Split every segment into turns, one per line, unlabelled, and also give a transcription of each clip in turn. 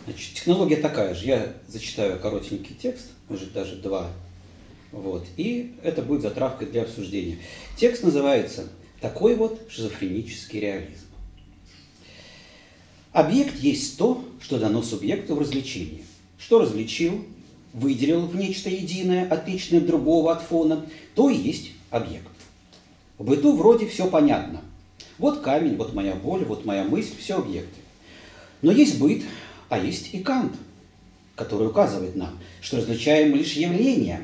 Значит, технология такая же. Я зачитаю коротенький текст, может даже два. Вот. И это будет затравкой для обсуждения. Текст называется «Такой вот шизофренический реализм». Объект есть то, что дано субъекту в развлечении. Что различил, выделил в нечто единое, отличное от другого, от фона, то и есть объект. В быту вроде все понятно. Вот камень, вот моя боль, вот моя мысль, все объекты. Но есть быт, а есть и Кант, который указывает нам, что различаем лишь явления.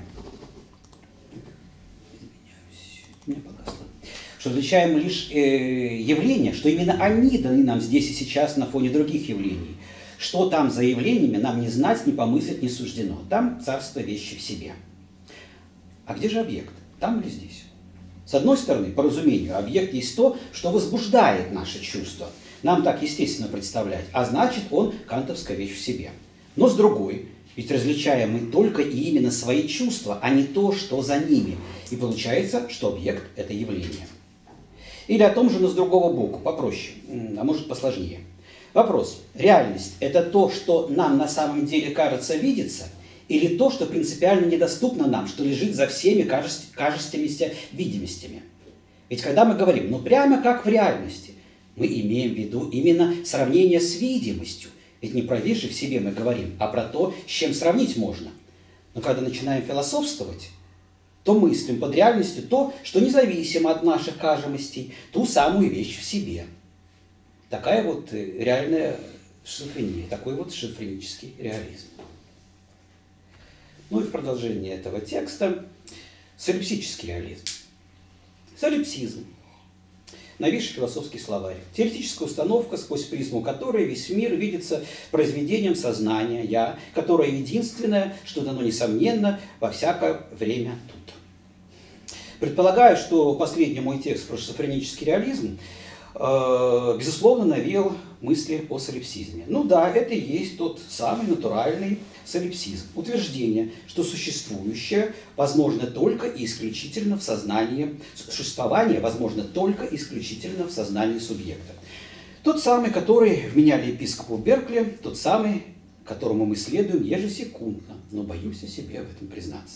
Что различаем лишь явления, что именно они даны нам здесь и сейчас на фоне других явлений. Что там за явлениями, нам не знать, не помыслить не суждено. Там царство вещи в себе. А где же объект? Там или здесь? С одной стороны, по разумению, объект есть то, что возбуждает наши чувства. Нам так естественно представлять, а значит, он кантовская вещь в себе. Но с другой, ведь различаем мы только и именно свои чувства, а не то, что за ними. И получается, что объект – это явление. Или о том же, но с другого боку, попроще, а может посложнее. Вопрос. Реальность – это то, что нам на самом деле кажется видится, или то, что принципиально недоступно нам, что лежит за всеми кажущимися видимостями? Ведь когда мы говорим, ну прямо как в реальности, мы имеем в виду именно сравнение с видимостью. Ведь не про вещи в себе мы говорим, а про то, с чем сравнить можно. Но когда начинаем философствовать, то мыслим под реальностью то, что независимо от наших кажемостей, ту самую вещь в себе. Такая вот реальная шизофрения, такой вот шизофренический реализм. Ну и в продолжение этого текста солипсический реализм. Солипсизм. Новейший философский словарь. Теоретическая установка, сквозь призму которой весь мир видится произведением сознания «я», которое единственное, что дано несомненно во всякое время тут. Предполагаю, что последний мой текст про шизофренический реализм безусловно навеял мысли о солипсизме. Ну да, это и есть тот самый натуральный солипсизм. Утверждение, что существующее возможно только и исключительно в сознании, существование возможно только исключительно в сознании субъекта. Тот самый, который вменяли епископу Беркли, тот самый, которому мы следуем ежесекундно, но боюсь о себе в этом признаться.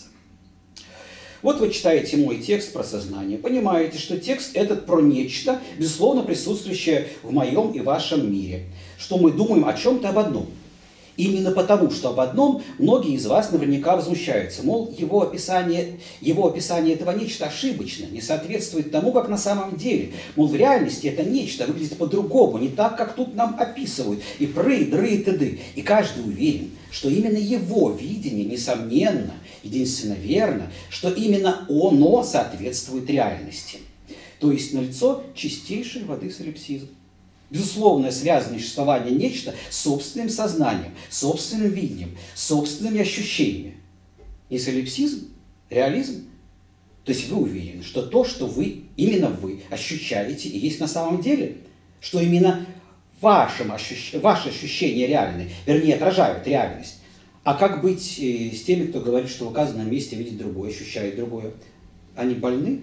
Вот вы читаете мой текст про сознание, понимаете, что текст этот про нечто, безусловно, присутствующее в моем и вашем мире, что мы думаем о чем-то об одном. Именно потому, что об одном многие из вас наверняка возмущаются, мол, его описание этого нечто ошибочно, не соответствует тому, как на самом деле. Мол, в реальности это нечто выглядит по-другому, не так, как тут нам описывают, и пры, и дры, и т.д. И каждый уверен, что именно его видение, несомненно, единственно верно, что именно оно соответствует реальности. То есть налицо чистейшей воды солипсизм. Безусловное связанное существование нечто с собственным сознанием, собственным видением, собственными ощущениями. Не солипсизм, реализм. То есть вы уверены, что то, что вы, именно вы ощущаете и есть на самом деле, что именно ваши ощущения реальны, вернее, отражают реальность. А как быть с теми, кто говорит, что в указанном месте видит другое, ощущает другое? Они больны?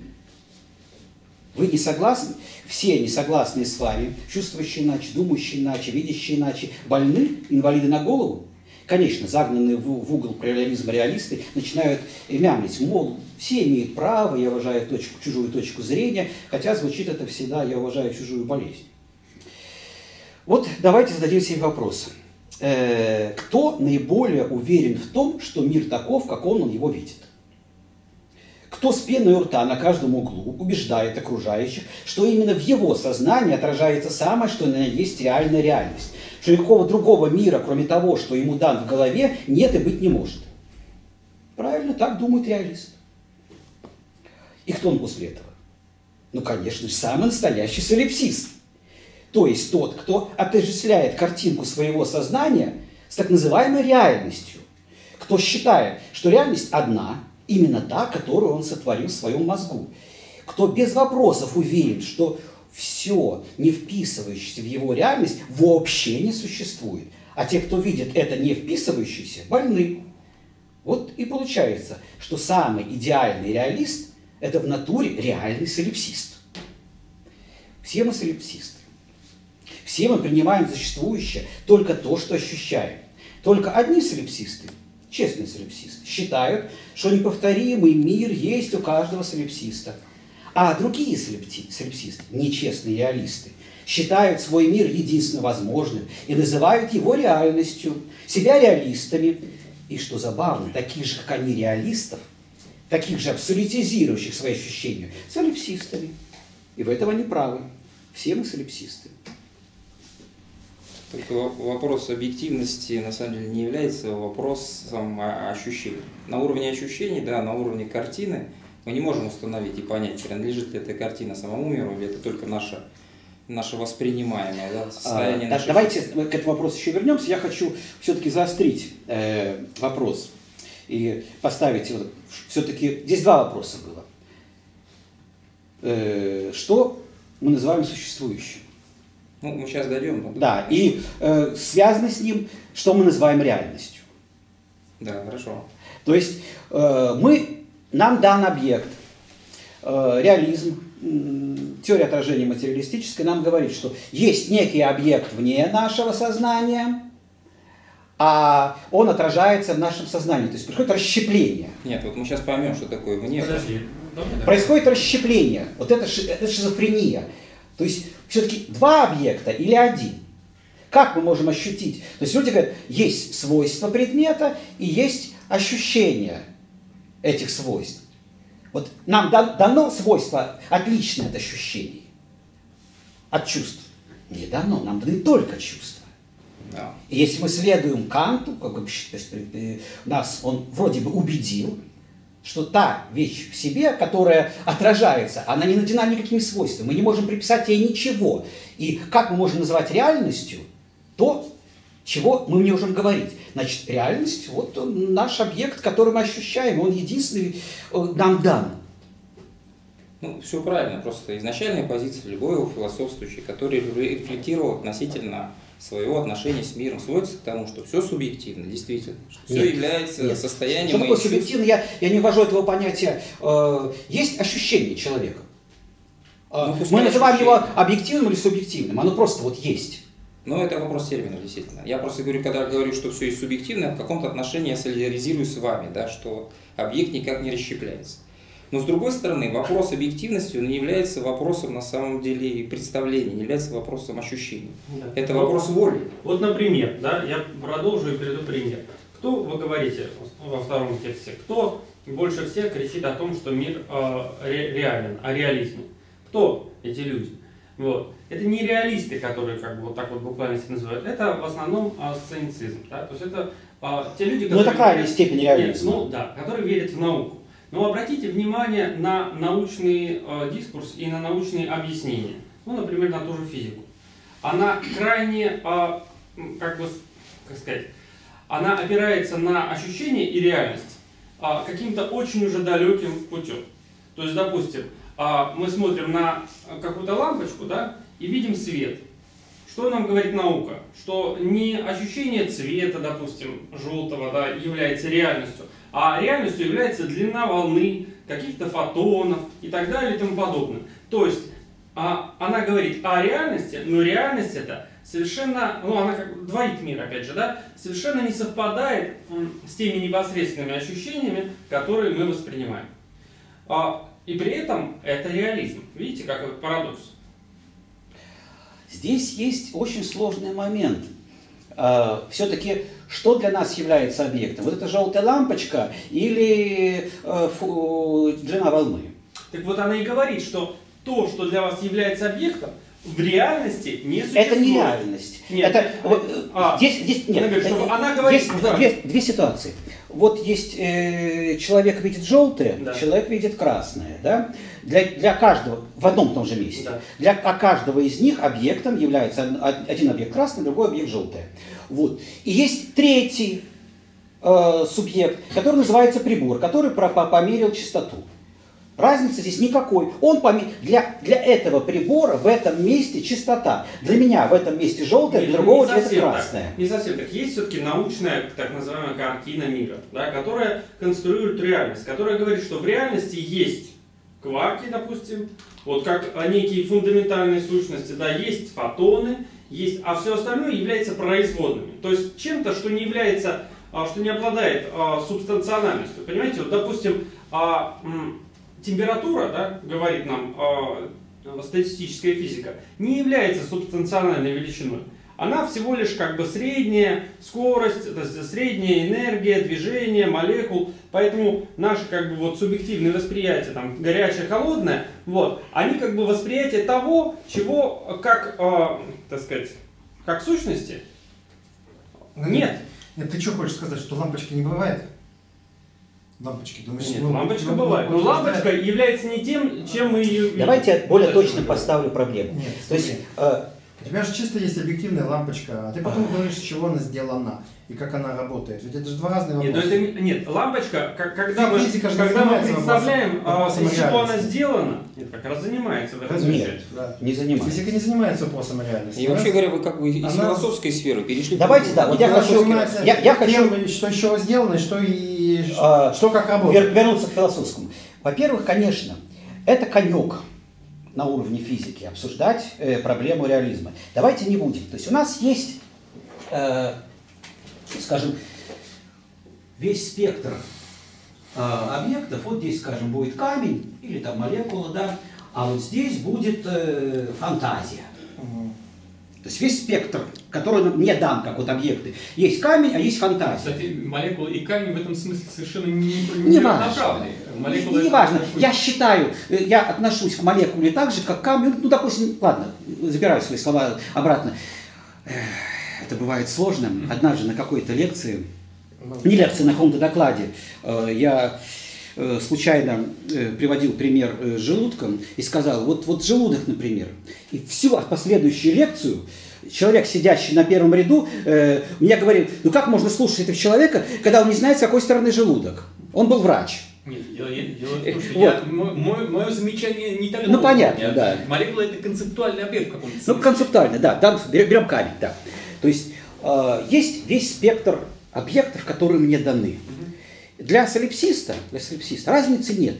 Вы не согласны? Все не согласны с вами, чувствующие иначе, думающие иначе, видящие иначе, больны, инвалиды на голову? Конечно, загнанные в угол реализма реалисты начинают мямлить, мол, все имеют право, я уважаю чужую точку зрения, хотя звучит это всегда, я уважаю чужую болезнь. Вот давайте зададим себе вопрос. Кто наиболее уверен в том, что мир таков, как он его видит? Кто с пеной у рта на каждом углу убеждает окружающих, что именно в его сознании отражается самое, что на есть реальная реальность, что никакого другого мира, кроме того, что ему дан в голове, нет и быть не может? Правильно, так думает реалист. И кто он после этого? Ну, конечно же, самый настоящий солипсист. То есть тот, кто отождествляет картинку своего сознания с так называемой реальностью. Кто считает, что реальность одна, именно та, которую он сотворил в своем мозгу. Кто без вопросов уверен, что все, не вписывающееся в его реальность, вообще не существует. А те, кто видит это не вписывающееся, больны. Вот и получается, что самый идеальный реалист – это в натуре реальный солипсист. Все мы солипсисты. Все мы принимаем за существующее только то, что ощущаем. Только одни солипсисты, честные солипсисты, считают, что неповторимый мир есть у каждого солипсиста. А другие солипсисты, нечестные реалисты, считают свой мир единственно возможным и называют его реальностью, себя реалистами. И что забавно, таких же, как они, реалистов, таких же абсолютизирующих свои ощущения, солипсистами. И в этом они правы. Все мы солипсисты.
Только вопрос объективности на самом деле не является вопросом ощущений. На уровне ощущений, да, на уровне картины мы не можем установить и понять, принадлежит ли эта картина самому миру, или это только наше воспринимаемое, да, состояние.
Давайте к этому вопросу еще вернемся. Я хочу все-таки заострить вопрос и поставить его. Все-таки здесь два вопроса было. Что мы называем существующим?
Ну, мы сейчас дойдем.
Да, и связано с ним, что мы называем реальностью.
Да, хорошо.
То есть нам дан объект, реализм, теория отражения материалистическая нам говорит, что есть некий объект вне нашего сознания, а он отражается в нашем сознании. То есть происходит расщепление.
Нет, вот мы сейчас поймем, что такое вне.
Подожди.
Происходит расщепление. Вот это шизофрения. То есть все-таки два объекта или один? Как мы можем ощутить? То есть люди говорят, есть свойства предмета и есть ощущение этих свойств. Вот нам дано свойство отличное от ощущений, от чувств. Не дано, нам даны только чувства.
Да.
И если мы следуем Канту, нас он вроде бы убедил, что та вещь в себе, которая отражается, она не наделена никакими свойствами, мы не можем приписать ей ничего. И как мы можем называть реальностью то, чего мы не можем говорить? Значит, реальность, вот он, наш объект, который мы ощущаем, он единственный нам дан.
Ну, все правильно, просто изначальная позиция любого философствующего, который рефлектировал относительно своего отношения с миром, сводится к тому, что все субъективно, действительно, что все является состоянием.
Что такое субъективно? Я не ввожу этого понятия. Есть ощущение человека. Мы называем его объективным или субъективным, оно просто вот есть.
Но это вопрос терминов, действительно. Я просто говорю, когда говорю, что все есть субъективно, в каком-то отношении я солидаризируюсь с вами, да, что объект никак не расщепляется. Но с другой стороны, вопрос объективности он не является вопросом на самом деле представления, не является вопросом ощущений. Да. Это вопрос воли.
Вот, например, да, я продолжу и приведу пример. Кто, вы говорите во втором тексте, кто больше всех кричит о том, что мир реален, о реализме? Кто эти люди? Вот. Это не реалисты, которые как бы вот так вот буквально себя называют, это в основном сценицизм. Да? То есть это те люди, которые...
Ну это крайняя степень реализма.
Ну да, которые верят в науку. Но обратите внимание на научный дискурс и на научные объяснения. Ну, например, на ту же физику. Она крайне, как сказать, она опирается на ощущение и реальность каким-то очень уже далеким путем. То есть, допустим, мы смотрим на какую-то лампочку, да, и видим свет. Что нам говорит наука? Что не ощущение цвета, допустим, желтого, да, является реальностью, а реальностью является длина волны, каких-то фотонов и так далее и тому подобное. То есть она говорит о реальности, но реальность это совершенно, ну она как двоит мир, опять же, да, совершенно не совпадает с теми непосредственными ощущениями, которые мы воспринимаем. И при этом это реализм. Видите, какой парадокс?
Здесь есть очень сложный момент. Все-таки, что для нас является объектом? Вот эта желтая лампочка или длина волны?
Так вот она и говорит, что то, что для вас является объектом, в реальности не существует.
Это не реальность.
Нет.
Это, здесь нет.
Говорит, она говорит,
есть две ситуации. Вот есть человек видит желтое,
да.
Человек видит красное. Да? Для каждого, в одном и том же месте. Да. Для каждого из них объектом является один объект красный, другой объект желтое. Вот. И есть третий субъект, который называется прибор, который померил частоту. Разницы здесь никакой. Для этого прибора в этом месте частота. Для меня в этом месте желтое, для другого цвета красное.
Не совсем так. Есть все-таки научная, так называемая, картина мира, да, которая конструирует реальность, которая говорит, что в реальности есть кварки, допустим, вот как некие фундаментальные сущности, да, есть фотоны, есть, а все остальное является производными. То есть чем-то, что не является, что не обладает субстанциональностью. Понимаете, вот, допустим, температура, да, говорит нам статистическая физика, не является субстанциональной величиной. Она всего лишь как бы средняя скорость, средняя энергия, движение, молекул. Поэтому наше как бы вот субъективное восприятие, там, горячее, холодное, вот, они как бы восприятие того, чего, как, так сказать, как сущности, нет.
Нет, ты что хочешь сказать, что лампочки не бывает? Лампочки, думаешь?
Нет, лампочка бывает. Но лампочка является не тем, чем мы ее видим.
Давайте я более точно поставлю проблему.
Нет,
То есть,
у тебя же чисто есть объективная лампочка, а ты потом говоришь, с чего она сделана и как она работает. Ведь это же два разных вопроса.
Нет, лампочка, когда мы представляем,
вопросом
из чего она
реальности.
сделана, нет, как раз занимается в этом
Нет,
случае.
да.
не занимается.
Физика не занимается вопросом реальности.
И вообще говоря, вы как бы из
Она-
философской сферы перешли.
Давайте, да, вот я
Она
хочу,
занимается
я хочу
тем, что еще сделано, что как работает.
вернуться к философскому. Во-первых, конечно, это конек на уровне физики обсуждать проблему реализма. Давайте не будем. То есть у нас есть, скажем, весь спектр объектов. Вот здесь, скажем, будет камень или там молекула, да, а вот здесь будет фантазия. То есть весь спектр, который мне дан, как вот объекты. Есть камень, а есть фантазия.
Кстати, молекулы и камень в этом смысле совершенно
Не важно.
равноправны.
Не важно. Я считаю, я отношусь к молекуле так же, как к камню. Ну, допустим, ладно, забираю свои слова обратно. Это бывает сложно. Однажды на какой-то лекции, не лекции, на каком-то докладе, я случайно приводил пример с желудком и сказал, вот желудок, например. И всю последующую лекцию человек, сидящий на первом ряду, мне говорил, ну как можно слушать этого человека, когда он не знает, с какой стороны желудок? Он был врач.
Нет, дело в том, что
Вот.
мое замечание не такое.
Ну, понятно, да.
Молекула — это концептуальный объект в каком-то
Ну,
смысле.
концептуально, да. Там берем камень, да. То есть есть весь спектр объектов, которые мне даны. Для солипсиста разницы нет.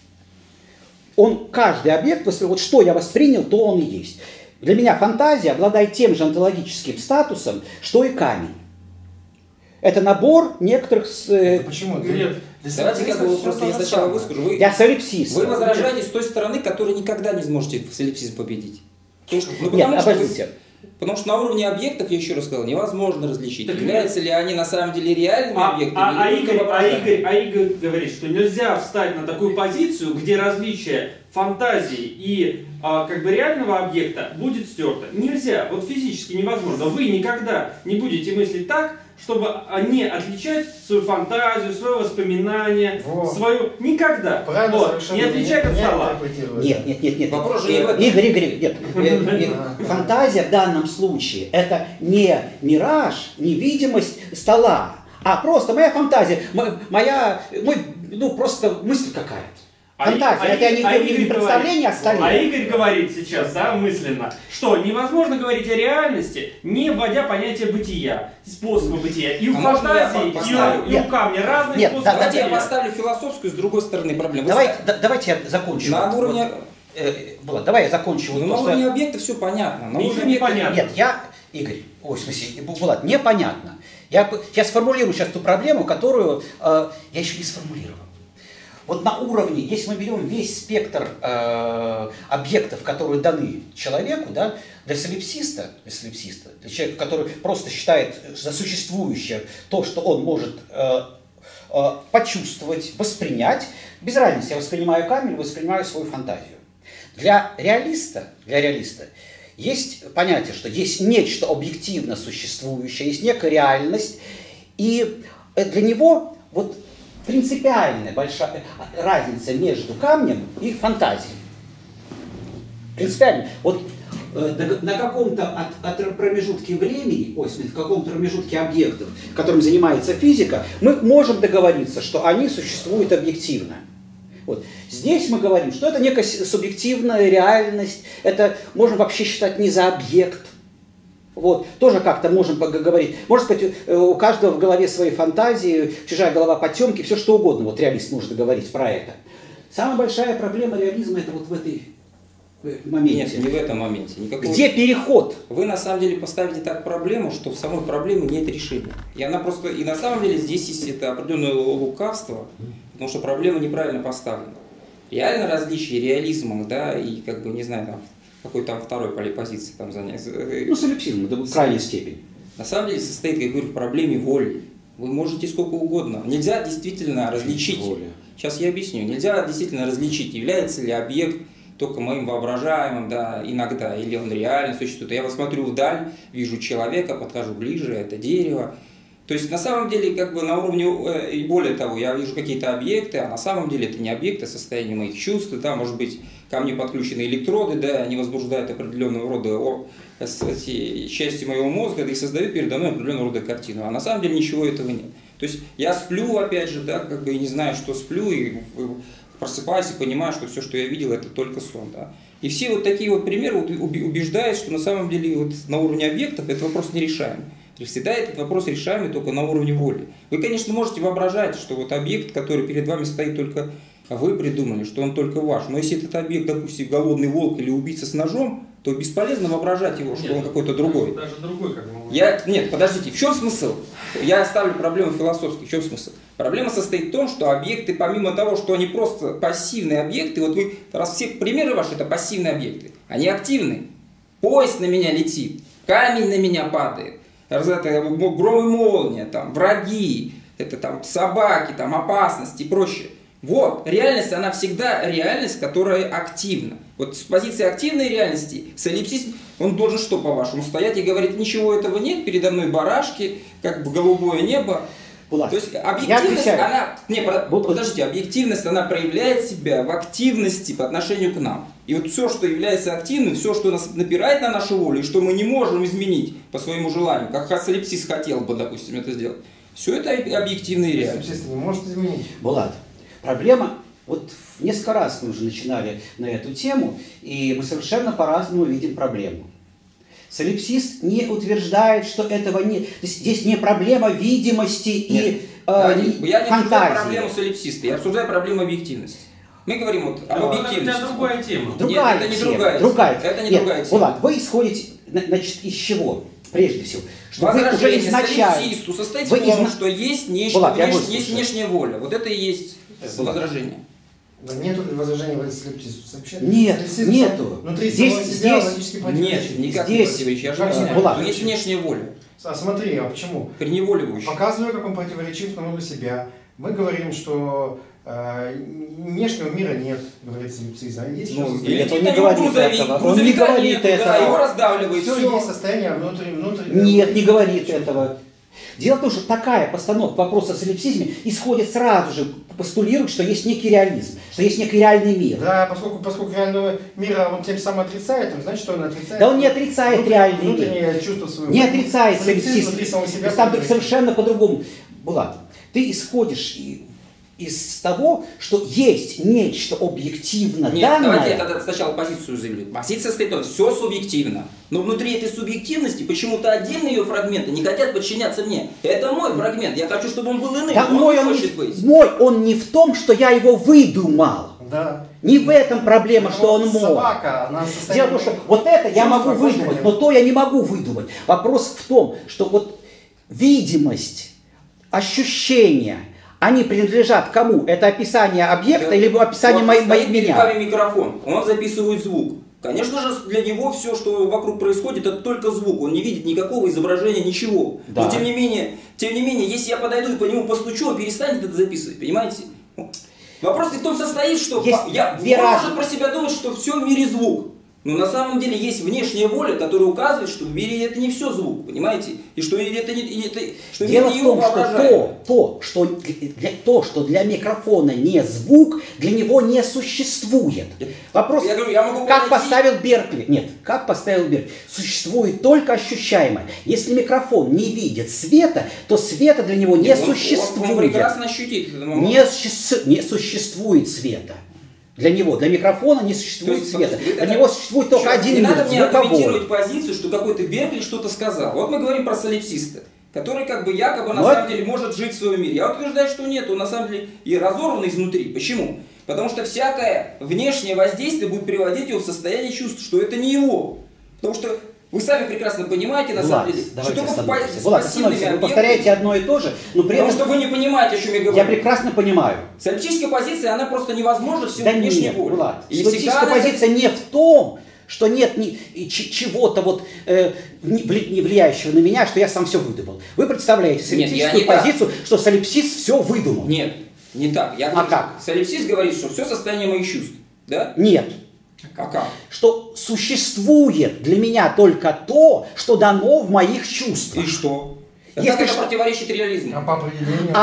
Каждый объект, вот что я воспринял, то он и есть. Для меня фантазия обладает тем же онтологическим статусом, что и камень. Это набор некоторых...
Почему?
Нет.
Давайте как бы просто я сначала выскажу.
Я солипсист.
Вы возражаете с той стороны, которой никогда не сможете солипсизм победить. Потому
Нет,
что
обождите.
Потому что на уровне объектов, я еще раз сказал, невозможно различить, являются ли они на самом деле реальными объектами или только воображаемыми.
Игорь говорит, что нельзя встать на такую позицию, где различие фантазии и как бы реального объекта будет стерто. Нельзя, вот физически невозможно. Вы никогда не будете мыслить так, чтобы не отличать свою фантазию, свое воспоминание,
Вот.
свою... Никогда.
Правильно,
Вот.
совершенно
Не отличать от стола.
Нет.
Вопрос же и в этом.
Игорь, нет. Фантазия в данном случае это не мираж, не видимость стола, а просто моя фантазия, просто мысль какая-то. Фантазия, это не представление о столе.
А Игорь говорит сейчас, да, мысленно, что невозможно говорить о реальности, не вводя понятие бытия, способа бытия. И у фантазии, и у камня разные способы
Давайте я
бытия.
поставлю философскую с другой стороны проблему.
Давайте я закончу.
На уровне...
Влад, давай я закончу.
На уровне объекта все понятно. На
Ничего
уровне
не понятно.
Нет, Игорь, в смысле, Влад, непонятно. Я сформулирую сейчас ту проблему, которую я еще не сформулировал. Вот на уровне, если мы берем весь спектр объектов, которые даны человеку, да, для солипсиста, для человека, который просто считает за существующее то, что он может почувствовать, воспринять, без разницы, я воспринимаю камень, воспринимаю свою фантазию. Для реалиста есть понятие, что есть нечто объективно существующее, есть некая реальность, и для него вот принципиальная большая разница между камнем и фантазией. Принципиально. Вот на каком-то промежутке времени, в каком-то промежутке объектов, которым занимается физика, мы можем договориться, что они существуют объективно. Вот. Здесь мы говорим, что это некая субъективная реальность, это можно вообще считать не за объект. Вот. Тоже как-то можем поговорить. Можно сказать, у каждого в голове свои фантазии, чужая голова потемки, все что угодно. Вот реалист может говорить про это. Самая большая проблема реализма это вот в этой моменте.
Нет, не в этом моменте. Никакого...
Где переход?
Вы на самом деле поставите так проблему, что в самой проблеме нет решения. И она просто. И на самом деле здесь есть это определенное лукавство, потому что проблема неправильно поставлена. Реально различие реализма, да, и как бы, не знаю, там, какой там второй позиции там занять.
Ну, солипсизм, это в крайней степени.
На самом деле состоит, как я говорю, в проблеме воли. Вы можете сколько угодно. Нельзя действительно различить. Сейчас я объясню. Нельзя действительно различить, является ли объект только моим воображаемым, да, иногда, или он реально существует. Я вот смотрю вдаль, вижу человека, подхожу ближе, это дерево. То есть на самом деле как бы на уровне, и более того, я вижу какие-то объекты, а на самом деле это не объекты, а состояние моих чувств, да, может быть, ко мне подключены электроды, да, они возбуждают определенного рода части моего мозга, да, и создают передо мной определенного рода картину. А на самом деле ничего этого нет. То есть я сплю, опять же, да, как бы и не знаю, что сплю, и просыпаюсь и понимаю, что все, что я видел, это только сон. Да. И все вот такие вот примеры убеждают, что на самом деле вот на уровне объектов этот вопрос нерешаемый. Всегда этот вопрос решаемый только на уровне воли. Вы, конечно, можете воображать, что вот объект, который перед вами стоит, только вы придумали, что он только ваш. Но если этот объект, допустим, голодный волк или убийца с ножом, то бесполезно воображать его, что он какой-то другой.
Даже другой, как бы.
Нет, подождите, в чем смысл? Я ставлю проблему философски. В чем смысл? Проблема состоит в том, что объекты, помимо того, что они просто пассивные объекты, вот вы, раз все примеры ваши, это пассивные объекты, они активны. Поезд на меня летит, камень на меня падает, гром и молния, там, враги, это там собаки, там, опасности и прочее. Вот, реальность, она всегда реальность, которая активна. Вот с позиции активной реальности солипсист, он должен что, по-вашему, стоять и говорить, ничего этого нет, передо мной барашки, как бы голубое небо.
Булат,
то есть объективность, она, подождите, объективность, она проявляет себя в активности по отношению к нам. И вот все, что является активным, все, что нас напирает на нашу волю, и что мы не можем изменить по своему желанию, как солипсист хотел бы, допустим, это сделать, все это объективные реалии.
Солипсист не может изменить.
Булат, проблема, вот несколько раз мы уже начинали на эту тему, и мы совершенно по-разному видим проблему. Солипсист не утверждает, что этого нет. Здесь не проблема видимости и фантазии. Я не обсуждаю
проблему солипсиста, я обсуждаю проблему объективности. Мы говорим вот об объективности.
Это другая тема.
Другая
Нет, это не
тема.
другая тема. Это не другая тема.
Булат, вы исходите, значит, из чего? Прежде всего, что вы уже изначально...
солипсисту состоит в том, что есть нечто,
Булат,
есть внешняя воля. Вот это и есть возражение.
Да нету возражения в солипсисту.
Нет, нету.
Внутри
здесь,
самого себя логически
Нет,
противоречит.
никак не противоречит. Я же объясняю, что есть внешняя воля.
А смотри, а почему?
Преневоливающая.
Показываю, как он противоречив на себя. Мы говорим, что внешнего мира нет, говорит солипсизм. Есть
он не говорит этого. Он не говорит этого.
Его раздавливает.
Все есть состояние внутри.
Нет, не говорит этого. Дело в том, что такая постановка вопроса о солипсизме исходит сразу же, постулирует, что есть некий реализм, что есть некий реальный мир.
Да, поскольку реального мира он тем самым отрицает, значит, что он отрицает.
Да он не отрицает реальный мир.
Внутреннее чувство своего.
Не отрицает солипсизм.
себя.
Там совершенно по-другому. Булат, ты исходишь из того, что есть нечто объективно данное.
Давайте я тогда сначала позицию заявлю. Позиция состоит в том, что все субъективно. Но внутри этой субъективности почему-то отдельные ее фрагменты не хотят подчиняться мне. Это мой фрагмент, я хочу, чтобы он был иным.
Да мой он не в том, что я его выдумал.
Да.
Не в этом проблема, что он мой.
Собака, она
Дело в том, что вот это я могу выдумать, но то я не могу выдумать. Вопрос в том, что вот видимость, ощущение, они принадлежат кому? Это описание объекта или описание меня?
Перед вами микрофон, он записывает звук. Конечно же, для него все, что вокруг происходит, это только звук. Он не видит никакого изображения, ничего.
Да.
Но тем не менее, если я подойду и по нему постучу, он перестанет это записывать, понимаете? Вопрос в том состоит, что он может про себя думать, что все в мире звук. Но на самом деле есть внешняя воля, которая указывает, что в мире это не все звук, понимаете? И что это не что
дело в том, что то, что для микрофона не звук, для него не существует. Вопрос, как поставил Беркли? Нет, как поставил Беркли? Существует только ощущаемое. Если микрофон не видит света, то света для него не существует.
Он прекрасно ощутит.
Не существует света. Для него, для микрофона не существует света. Для него существует только один мир,
звуковой. Не надо мне аргументировать
звуковой.
позицию, что какой-то Беркли что-то сказал. Вот мы говорим про солипсиста. который как бы якобы на
Вот.
самом деле может жить в своем мире. Я вот утверждаю, что нет, он на самом деле и разорван изнутри. Почему? Потому что всякое внешнее воздействие будет приводить его в состояние чувств, что это не его. Потому что вы сами прекрасно понимаете, на самом деле, что только с пассивными
вы повторяете одно и то же, но при
Потому
этом...
что вы не понимаете, о чем я говорю.
Я прекрасно понимаю.
Солипсическая позиция, она просто невозможна в силу
Да
внешней
нет,
воли.
Влад,
И
солипсическая
всегда она-
позиция не в том, что нет чего-то вот не влияющего на меня, что я сам все выдумал. Вы представляете
Нет, я
солипсическую
не так.
позицию, что солипсист все выдумал.
Нет, не так. Я говорю,
как?
солипсист говорит, что все состояние моих чувств. Да?
Нет.
А как?
Что существует для меня только то, что дано в моих чувствах.
И что?
Если
Как это
что-
противоречит реализму?
А по определению...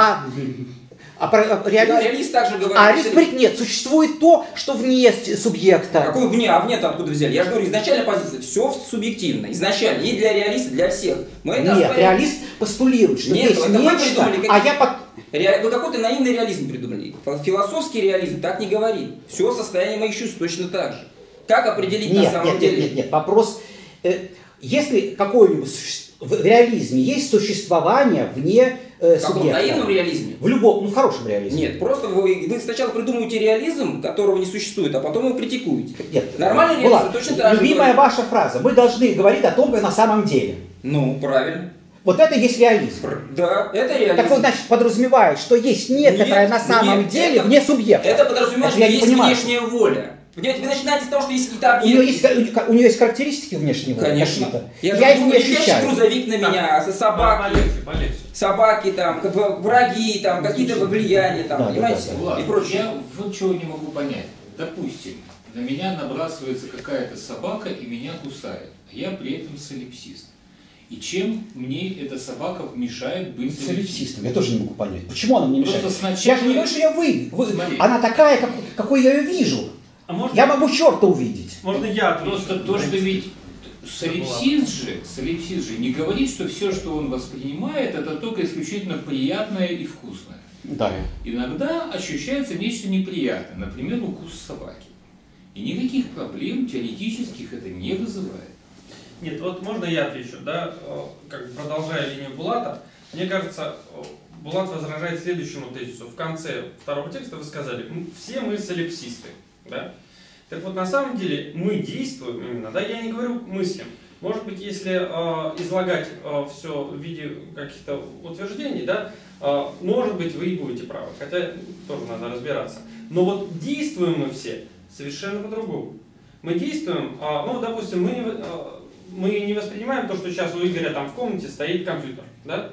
Да, реалист также говорит.
реалист говорит, нет, существует то, что вне субъекта.
Какой вне? А вне-то откуда взяли? Я же говорю, изначально позиция, все субъективно. Изначально, и для реалиста, для всех. Мы это
Нет,
оспариваем.
реалист постулирует, что
Нет,
есть
это вы
нечто,
придумали
а я...
Вы какой-то наивный реализм придумали. Философский реализм так не говорит. Все состояние моих чувств точно так же. Как определить на самом деле?
Нет, вопрос, если какое-либо в реализме есть существование вне
В каком
субъекта.
наивном реализме?
В любом, в хорошем реализме.
Нет, просто вы сначала придумываете реализм, которого не существует, а потом его критикуете.
Нет,
Нормальный
Влад,
реализм точно так же
любимая
говорит.
ваша фраза. Мы должны говорить о том, как на самом деле.
Ну, правильно.
Вот это и есть реализм.
Да, это реализм.
Так он, значит, подразумевает, что есть некоторое
Нет,
на самом
нет,
деле
это-
вне субъекта.
Это подразумевает,
Это
что
я не
есть
понимаю.
внешняя воля. Понимаете, вы начинаете с того, что есть какие-то
У нее
объекты.
есть характеристики внешнего.
Конечно.
какие-то.
Я
их не
говорю, летящий
ощущаю.
грузовик на меня, собаки,
Полегче.
собаки там, как бы враги, там, какие-то влияния, там,
Да,
понимаете?
да,
Влад,
И прочее.
я вот чего не могу понять. Допустим, на меня набрасывается какая-то собака и меня кусает, а я при этом солипсист. И чем мне эта собака мешает быть солипсистом?
Солипсистом. Я тоже не могу понять. Почему она мне мешает?
Просто сначала-
Я же не говорю, что я
Смотри.
Она такая, какой я ее вижу.
А можно,
Я могу черта увидеть.
можно я отвечу?
Просто то, что ведь солипсист же не говорит, что все, что он воспринимает, это только исключительно приятное и вкусное.
Да.
Иногда ощущается нечто неприятное, например, укус собаки. И никаких проблем теоретических это не вызывает.
Нет, вот можно я отвечу, да, как бы продолжая линию Булата. Мне кажется, Булат возражает следующему тезису. В конце второго текста вы сказали, все мы солипсисты, да? Так вот, на самом деле, мы действуем именно, да, я не говорю мыслям. Может быть, если излагать все в виде каких-то утверждений, да, может быть, вы и будете правы, хотя тоже надо разбираться. Но вот действуем мы все совершенно по-другому. Мы действуем, ну, допустим, мы не воспринимаем то, что сейчас у Игоря там в комнате стоит компьютер, да?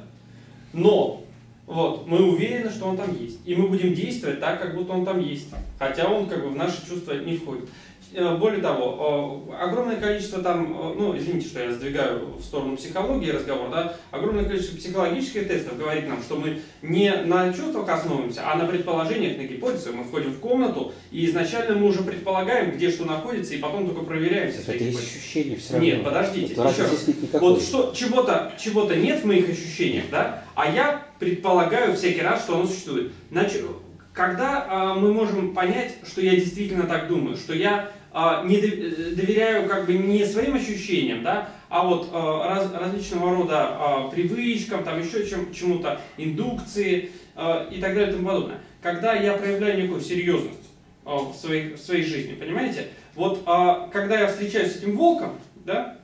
Но вот, мы уверены, что он там есть. И мы будем действовать так, как будто он там есть. Хотя он как бы в наши чувства не входит. Более того, огромное количество там, ну, извините, что я сдвигаю в сторону психологии разговор, да, огромное количество психологических тестов говорит нам, что мы не на чувствах основываемся, а на предположениях, на гипотезах. Мы входим в комнату, и изначально мы уже предполагаем, где что находится, и потом только проверяем все
Это
эти
есть
гипотезы.
ощущение все равно.
Нет, подождите,
Это
еще раз.
здесь нет никакой.
Вот что, чего-то нет в моих ощущениях, да, а я предполагаю всякий раз, что оно существует. Значит, когда мы можем понять, что я действительно так думаю, что я не доверяю как бы не своим ощущениям, да, а вот различного рода привычкам, там еще чему-то, индукции и так далее и тому подобное. Когда я проявляю некую серьезность в своей жизни, понимаете? Вот когда я встречаюсь с этим волком, да,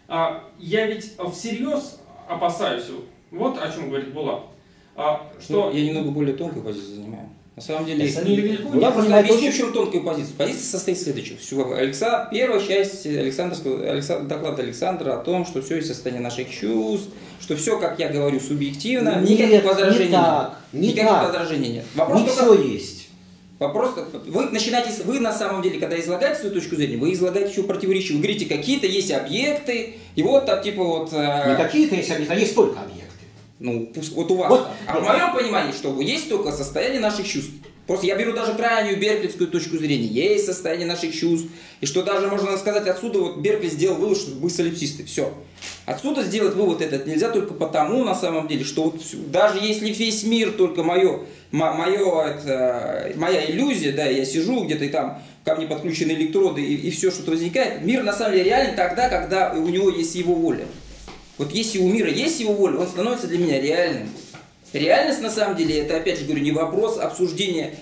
я ведь всерьез опасаюсь его. Вот о чем говорит Булат. Что...
Я немного более тонкую позицию занимаю. На самом деле,
Я
я
понимаю,
просто объясню,
тоже-
в чем тонкую позицию. Позиция состоит из следующего. Первая часть доклада Александра о том, что все из состояния наших чувств, что все, как я говорю, субъективно, никаких возражений нет. Никаких возражений нет. Вопрос
Не
только...
все есть.
Вопрос, вы на самом деле, когда излагаете свою точку зрения, вы излагаете еще противоречиво. Вы говорите, какие-то есть объекты, и вот там типа вот...
Не какие-то есть объекты, а есть только объекты.
Ну, вот у вас.
Вот,
а в моем понимании, что есть только состояние наших чувств. Просто я беру даже крайнюю берклитскую точку зрения. Есть состояние наших чувств. И что даже можно сказать отсюда, вот Беркли сделал вывод, что мы солипсисты. Все. Отсюда сделать вывод этот нельзя только потому, на самом деле, что вот даже если весь мир только моя иллюзия, да, я сижу где-то и там ко мне подключены электроды и все что-то возникает, мир на самом деле реален тогда, когда у него есть его воля. Вот если у мира есть его воля, он становится для меня реальным. Реальность, на самом деле, это, опять же говорю, не вопрос обсуждения,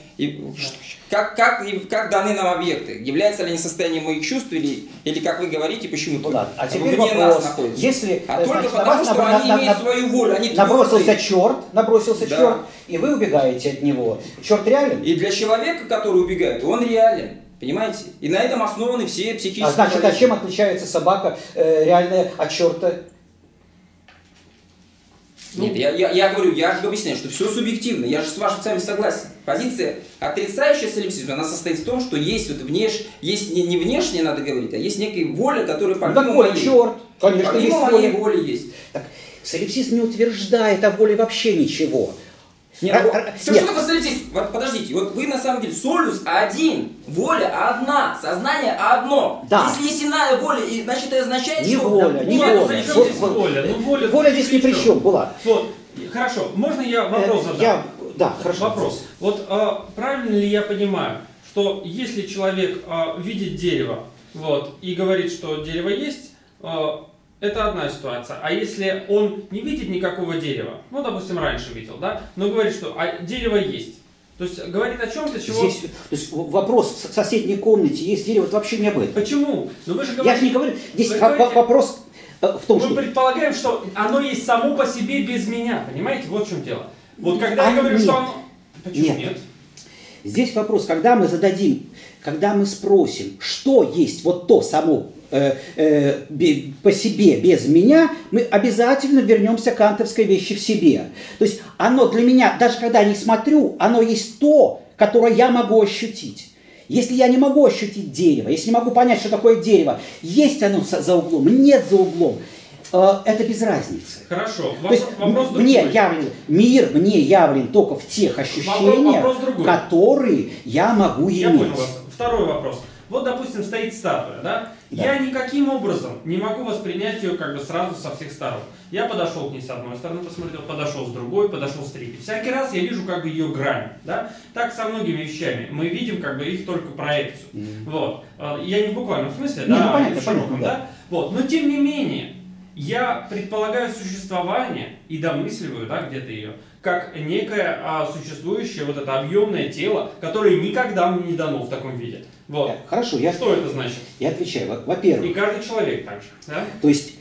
как даны нам объекты. Являются ли они состоянием моих чувств, или как вы говорите, почему
Ну, а теперь
вне
вопрос,
нас находятся.
если,
А только
значит,
потому, что они имеют свою волю, они
набросился
твердые.
черт, и вы убегаете от него. Черт реален?
И для человека, который убегает, он реален. Понимаете? И на этом основаны все психические
Значит,
болезни.
чем отличается собака реальная от черта?
Нет, я говорю, я же объясняю, что все субъективно, я же с вами согласен. Позиция, отрицающая солипсизм, она состоит в том, что есть вот есть не внешне надо говорить, а есть некая воля, которая помимо моей.
Черт, конечно, есть
помимо моей воли есть.
Так, солипсизм не утверждает о воле вообще ничего.
Что такое солипсизм? Вот, подождите, вот вы на самом деле солюс один, воля одна, сознание одно.
Да.
Если есть иная воля, значит это означает,
Не
что...
воля, не
Нет,
воля.
воля. Ну, воля
Воля здесь ни при чем была.
Вот, хорошо, можно я вопрос задам?
Да, хорошо.
Вопрос. Вот правильно ли я понимаю, что если человек видит дерево, вот, и говорит, что дерево есть, это одна ситуация. А если он не видит никакого дерева, ну, допустим, раньше видел, да, но говорит, что дерево есть. То есть говорит о чем-то, чего...
Здесь, то есть вопрос в соседней комнате есть дерево, это вообще не об этом.
Почему? Ну вы же говорите...
Я же не говорю, здесь
говорите,
вопрос в том,
мы
что...
предполагаем, что оно есть само по себе без меня, понимаете? Вот в чем дело. Вот когда я говорю,
нет.
что оно... Почему нет?
Здесь вопрос, когда мы спросим, что есть вот то само по себе без меня, мы обязательно вернемся к кантовской вещи в себе. То есть оно для меня, даже когда я не смотрю, оно есть то, которое я могу ощутить. Если я не могу ощутить дерево, если не могу понять, что такое дерево, есть оно за углом, нет за углом, это без разницы.
Хорошо.
То есть
вопрос
мир мне явлен только в тех ощущениях, которые я могу иметь.
Я понял вас. Второй вопрос. Вот, допустим, стоит статуя, да?
Да.
Я никаким образом не могу воспринять ее как бы сразу со всех сторон. Я подошел к ней с одной стороны, посмотрел, подошел с другой, подошел с третьей. Всякий раз я вижу как бы ее грани, да? Так со многими вещами. Мы видим как бы их только проекцию. Вот. Я не в буквальном смысле, да,
ну, понятно,
в широком,
понятно,
да? Вот. Но тем не менее, я предполагаю существование и домысливаю, да, где-то ее, как некое существующее вот это объемное тело, которое никогда мне не дано в таком виде. Вот.
Хорошо,
Что это значит?
Я отвечаю. Во-первых,
И каждый человек также. Да?
то есть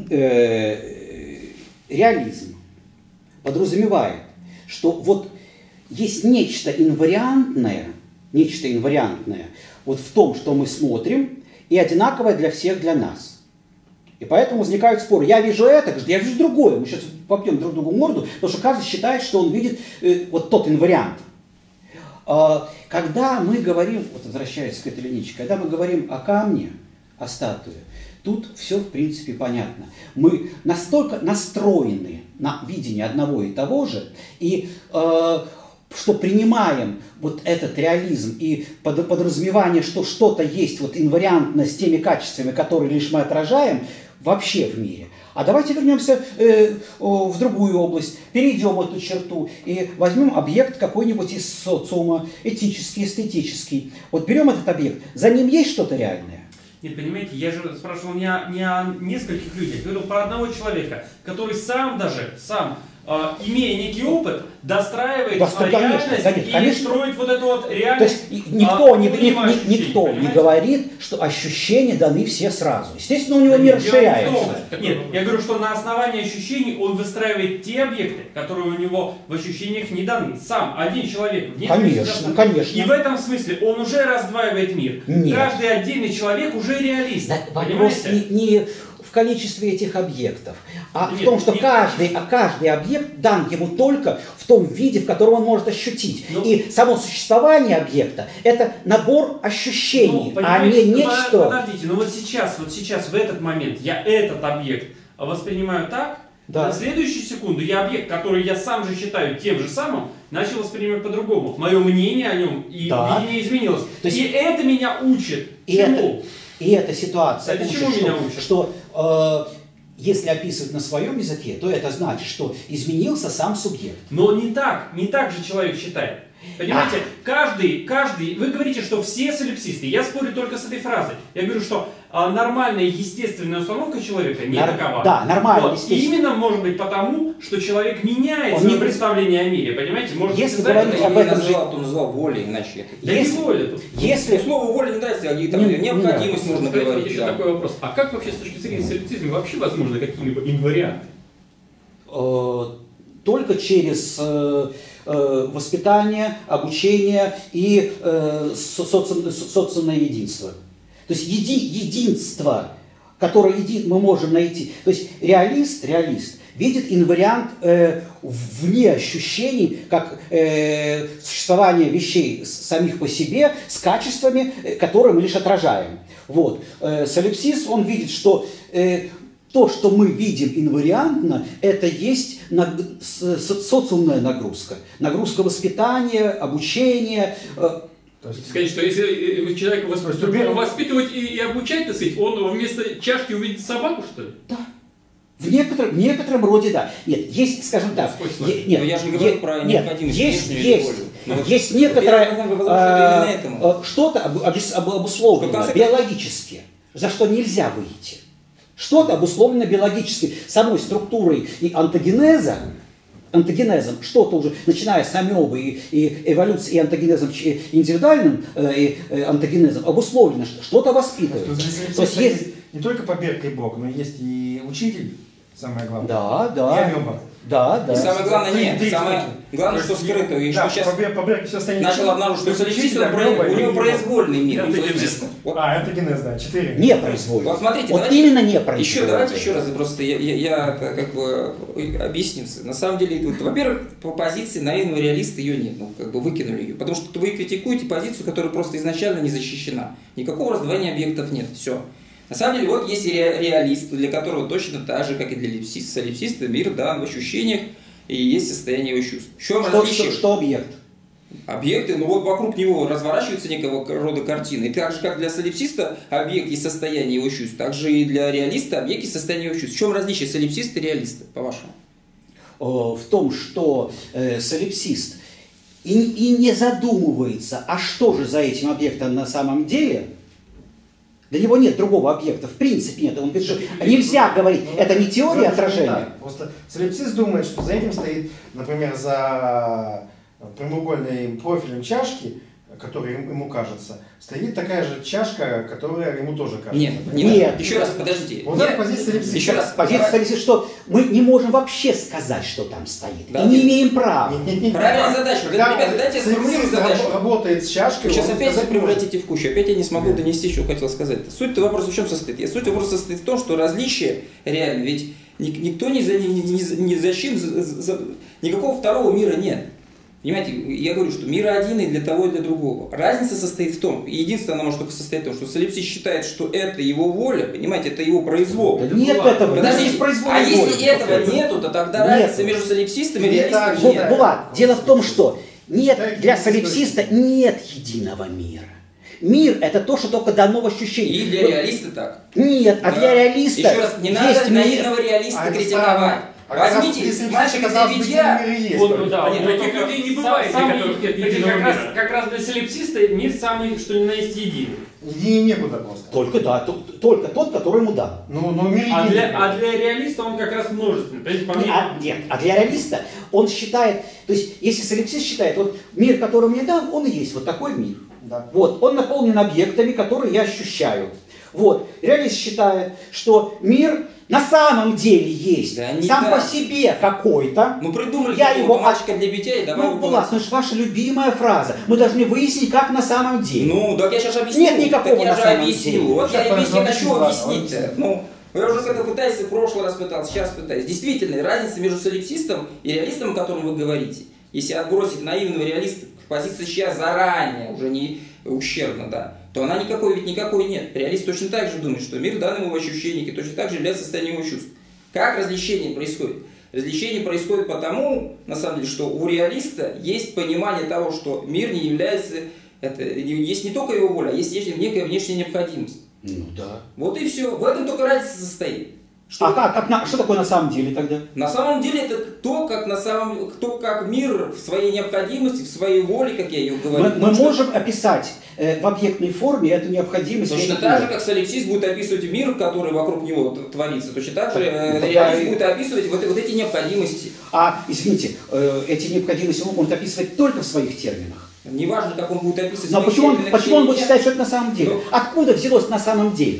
реализм подразумевает, что вот есть нечто инвариантное вот в том, что мы смотрим, и одинаковое для всех, для нас. И поэтому возникают споры. Я вижу это, я вижу другое. Мы сейчас попьем друг другу морду, потому что каждый считает, что он видит вот тот инвариант. Когда мы говорим, вот возвращаясь к этой линейке, когда мы говорим о камне, о статуе, тут все в принципе понятно. Мы настолько настроены на видение одного и того же, и что принимаем вот этот реализм и подразумевание, что что-то есть вот инвариантно с теми качествами, которые лишь мы отражаем вообще в мире. А давайте вернемся в другую область, перейдем эту черту и возьмем объект какой-нибудь из социума, этический, эстетический. Вот берем этот объект, за ним есть что-то реальное?
Нет, понимаете, я же спрашивал не о нескольких людях, я говорил про одного человека, который сам, имея некий опыт, достраивает реальность и строит вот эту вот реальность.
То есть никто не говорит, что ощущения даны все сразу. Естественно, у него мир расширяется.
Нет, я говорю, что на основании ощущений он выстраивает те объекты, которые у него в ощущениях не даны. Сам, один человек.
Конечно.
И в этом смысле он уже раздваивает мир.
Нет.
Каждый отдельный человек уже реалист.
Да, вопрос не в количестве этих объектов, а в том, что каждый объект дан ему только в том виде, в котором он может ощутить. И само существование объекта – это набор ощущений, а не нечто…
Подождите, вот сейчас, в этот момент я этот объект воспринимаю так,
да.
На следующую секунду я объект, который я сам же считаю тем же самым, начал воспринимать по-другому. Мое мнение о нем и видение изменилось.
Есть,
и это меня учит. Чему?
И эта ситуация
это чему меня учит?
Что если описывать на своем языке, то это значит, что изменился сам субъект.
Но не так же человек считает. Понимаете, каждый, вы говорите, что все солипсисты, я спорю только с этой фразой. Я говорю, что нормальная, естественная установка человека не такова.
Да, нормально,
вот. И именно может быть потому, что человек меняет свое представление о мире, понимаете? Может
если
быть,
говорить об этом же...
Он назвал волей, иначе это...
Да не воля тут.
Если...
Слово воля не нравится, а там необходимость можно говорить.
Еще такой вопрос. А как вообще с точки зрения солипсизма вообще возможны какие-либо инварианты?
Только через воспитание, обучение и социальное единство. То есть единство, которое мы можем найти. То есть реалист видит инвариант вне ощущений, как существование вещей самих по себе с качествами, которые мы лишь отражаем. Вот. Солипсист, он видит, что то, что мы видим инвариантно, это есть социальная нагрузка. Нагрузка воспитания, обучения.
То есть, сказать, что если человека воспитывать и обучать, так сказать, он вместо чашки увидит собаку, что ли?
Да. В некотором роде да. Нет, есть, скажем так.
Нет, но я же не говорю про необходимость.
Есть некоторое что-то обусловлено биологически, за что нельзя выйти. Что-то обусловлено биологически самой структурой и антогенезом, что-то уже, начиная с амебы и эволюции, и антогенезом индивидуальным, и антогенезом, обусловлено, что-то воспитывается.
То есть есть не только побег и бог, но есть и учитель, самое главное.
Да.
И амеба.
Да.
И самое главное, самое главное, что скрыто. И что сейчас начал обнаружить, что солипсист, у него произвольный мир.
Антогенез, да, 4.
Не произвольный.
Вот смотрите,
вот именно не произвольный.
Давайте еще раз, просто я как бы объясню. На самом деле, во-первых, по позиции наивного реалиста ее нет, выкинули ее. Потому что вы критикуете позицию, которая просто изначально не защищена. Никакого раздвоения объектов нет, все. На самом деле, вот есть реалист, для которого точно так же, как и для солипсиста, мир дан в ощущениях и есть состояние его чувств.
Что объект?
Объекты, вокруг него разворачиваются некого рода картины. И так же, как для солипсиста объект есть состояние его чувств, так же и для реалиста объект есть состояние его чувств. В чем различие солипсиста и реалиста, по-вашему?
В том, что солипсист и не задумывается, а что же за этим объектом на самом деле. Для него нет другого объекта, в принципе нет. Он говорит, что нельзя говорить, это не теория отражения.
Просто солипсист думает, что за этим стоит, например, за прямоугольным профилем чашки, который ему кажется, стоит такая же чашка, которая ему тоже кажется.
Нет. Еще раз, подождите.
Вот это позиция солипсиста.
Еще раз.
Позиция солипсиста, что мы не можем вообще сказать, что там стоит. Да, и не имеем права.
Правильная задача. Ребята, дайте я сформулирую задачу.
Работает с чашкой.
Вы сейчас опять все превратите в кучу. Опять я не смогу донести, что хотел сказать. Суть вопроса в чем состоит? Суть вопроса состоит в том, что различие реально. Ведь никто ни зачем, никакого второго мира нет. Понимаете, я говорю, что мир один и для того, и для другого. Разница состоит в том, единственное, она может только состоять в том, что солипсист считает, что это его воля, понимаете, это его произвол.
Да нет этого,
подождите, если этого нету, то тогда разница между солипсистом и реалистом нет.
Булат, дело в том, что для солипсиста нет единого мира. Мир – это то, что только дано в ощущении.
И для реалиста так.
Нет, а для реалиста
еще раз, не надо наивного реалиста критиковать. Возьмите мальчика для битья.
Таких людей не бывает. Как раз для солипсиста мир самый, что ни на есть, единый.
Единый некуда просто.
Только тот, который ему дан.
Мир
а для реалиста он как раз множественный.
А для реалиста он считает, то есть если солипсист считает, вот мир, который мне дан, он и есть вот такой мир.
Да.
Вот, он наполнен объектами, которые я ощущаю. Вот. Реалист считает, что мир на самом деле есть, сам по себе какой-то.
Придумали мальчика для битья и давай
Булат, это же ваша любимая фраза. Мы должны выяснить, как на самом деле.
Так я сейчас объясню.
Нет никакого на самом деле.
Вот я объясню, хочу объяснить-то. Я уже когда пытаюсь, в прошлый раз пытался, сейчас пытаюсь. Действительно, разница между солипсистом и реалистом, о котором вы говорите, если отбросить наивного реалиста в позицию сейчас заранее, уже не ущербно, да, то она никакой нет. Реалист точно так же думает, что мир дан ему в ощущениях и точно так же является состоянием его чувств. Как различение происходит? Различение происходит потому, на самом деле, что у реалиста есть понимание того, что мир не является, есть не только его воля, а есть некая внешняя необходимость.
Да.
Вот и все. В этом только разница состоит.
Что такое на самом деле тогда?
На самом деле это то, как мир в своей необходимости, в своей воле, как я ее говорю.
Мы можем описать в объектной форме эту необходимость.
Точно так же, как солипсист будет описывать мир, который вокруг него творится, точно так же реалист будет описывать вот эти необходимости.
Извините, эти необходимости он может описывать только в своих терминах.
Неважно, как он будет описывать.
Но почему он будет считать, что это на самом деле? Откуда взялось на самом деле?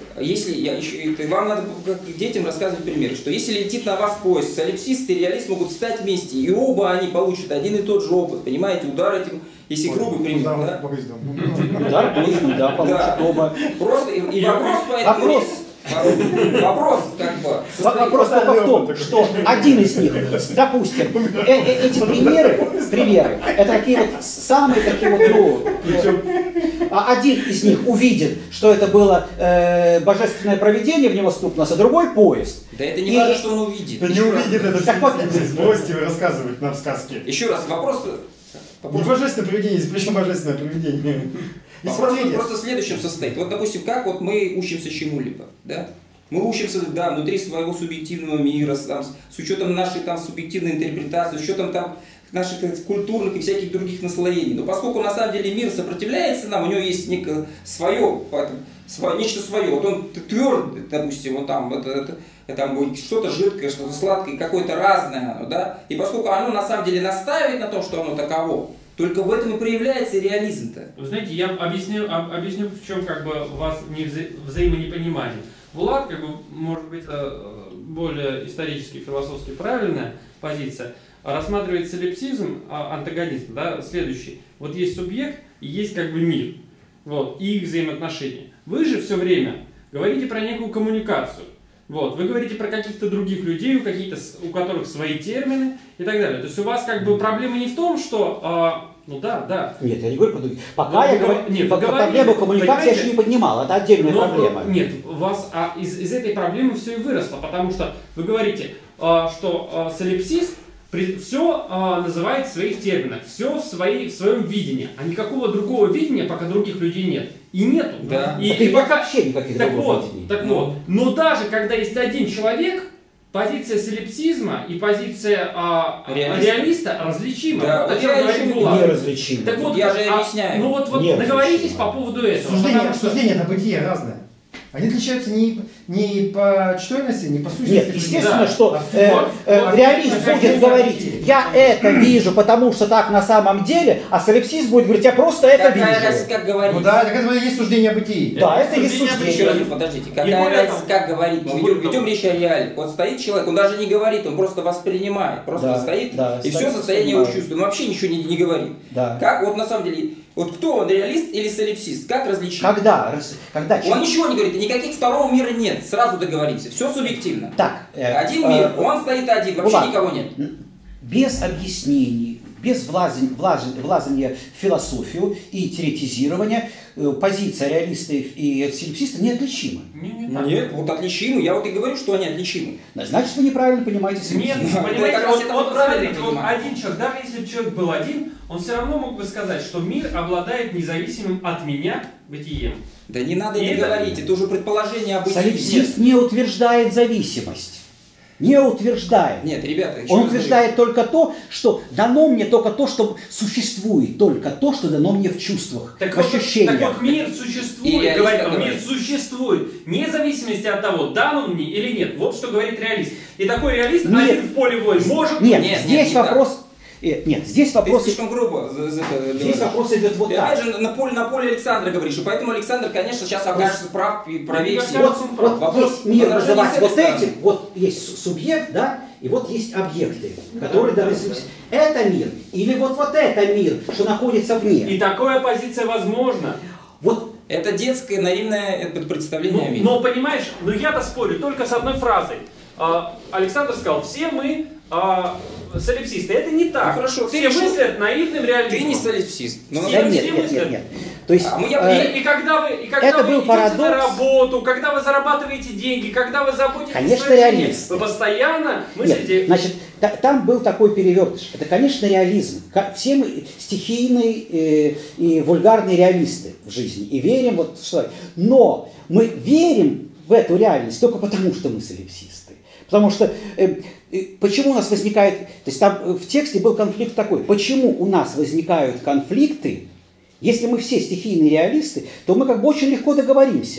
Вам надо как детям рассказывать примеры, что если летит на вас поезд, солипсист и реалист могут встать вместе, и оба они получат один и тот же опыт, понимаете, удар этим, если грубый пример, да?
Удар поездом, да, получат оба.
Просто, и вопрос поэтому... Вопрос
Вопрос только в том, что один из них, допустим, эти примеры, это такие вот самые такие вот, один из них увидит, что это было божественное провидение в него стукнулось, а другой поезд.
Да это не важно, что он увидит.
Да не увидит это все. Бросьте рассказывать нам сказки.
Еще раз, вопрос...
Не божественное провидение, причем божественное провидение.
Вопрос просто в следующем состоит. Вот, допустим, как вот мы учимся чему-либо, да? Мы учимся, да, внутри своего субъективного мира, там, с учетом нашей там субъективной интерпретации, с учетом там наших культурных и всяких других наслоений. Но поскольку на самом деле мир сопротивляется нам, у него есть некое свое, нечто свое. Вот он твердый, допустим, вот там, это что-то жидкое, что-то сладкое, какое-то разное оно, да? И поскольку оно на самом деле настаивает на том, что оно таково, только в этом и проявляется реализм-то.
Вы знаете, я объясню, в чем как бы у вас взаимонепонимание. Влад, как бы, может быть, более исторически, философски правильная позиция, рассматривает солипсизм, антагонизм, да, следующий. Вот есть субъект и есть как бы мир, вот, и их взаимоотношения. Вы же все время говорите про некую коммуникацию. Вот, вы говорите про каких-то других людей, у которых свои термины и так далее. То есть у вас как бы проблема не в том, что... да.
Нет, я не говорю про других. Пока я говорю, проблему коммуникации я еще не поднимал, это отдельная проблема.
Нет, у вас из этой проблемы все и выросло, потому что вы говорите, что солипсист все называет в своих терминах, все в своем видении, а никакого другого видения, пока других людей нет. И нету.
Да.
И пока
вообще никаких других видений.
Так вот. Но даже когда есть один человек, позиция солипсизма и позиция реалиста различима.
Да,
вот о чем говорит Булат.
Неразличимы.
Так вот,
я же объясняю.
Ну вот наговоритесь по поводу этого.
Суждение на бытие разное. Они отличаются не по чтойности, не по сущности.
Нет, естественно, что реалист будет говорить, я это вижу, потому что так на самом деле, а солипсист будет говорить, я просто это вижу.
Как говорить?
Ну да, так это есть суждение о бытии.
Да, это есть суждение.
Еще раз, подождите, какая разница, как говорить? Мы ведем речь о реале. Вот стоит человек, он даже не говорит, он просто воспринимает. Просто стоит, и все состояние его чувств. Он вообще ничего не говорит. Как вот на самом деле... Вот кто он, реалист или солипсист? Как различить?
Когда
он ничего не говорит, никаких второго мира нет. Сразу договоримся. Все субъективно.
Так,
один мир, он стоит один, вообще никого нет.
Без объяснений, без влазания в философию и теоретизирования позиция реалиста и солипсиста неотличима.
Нет, вот отличимы. Я вот и говорю, что они отличимы.
Значит, вы неправильно понимаете солипсизм.
Нет, понимаете, вот один человек, даже если бы человек был один, он все равно мог бы сказать, что мир обладает независимым от меня бытием.
Да не надо это говорить, это уже предположение об бытии.
Солипсист не утверждает зависимость. Не утверждает.
Нет, ребята,
он утверждает только то, что дано мне только то, что существует, только то, что дано мне в чувствах, в ощущениях.
Так вот, мир существует, говорит, мир существует, вне зависимости от того, дан он мне или нет. Вот что говорит реалист. И такой реалист один в поле воин может...
Нет, здесь вопрос... Нет, здесь вопрос...
Ты слишком грубо.
Здесь вопрос идет вот так.
Опять же, на поле Александра говоришь, и поэтому Александр, конечно, сейчас окажется прав и правее всех.
Вот есть мир называть вот этим, вот есть субъект, да, и вот есть объекты, которые даны... Это мир, или вот это мир, что находится вне.
И такая позиция возможна.
Вот
это детское наивное представление о мире.
Но понимаешь, я-то спорю только с одной фразой. Александр сказал, все мы солипсисты. Это не так.
Хорошо,
все мыслят наивным реализмом.
Ты не солипсист.
Нет. То есть,
и когда вы идете на работу, когда вы зарабатываете деньги, когда вы заботитесь о своей жизни, вы постоянно мыслите...
Значит, там был такой перевертыш. Это, конечно, реализм. Все мы стихийные и вульгарные реалисты в жизни. И верим вот что. Но мы верим в эту реальность только потому, что мы солипсисты. Потому что почему у нас возникает, то есть там в тексте был конфликт такой, почему у нас возникают конфликты, если мы все стихийные реалисты, то мы как бы очень легко договоримся.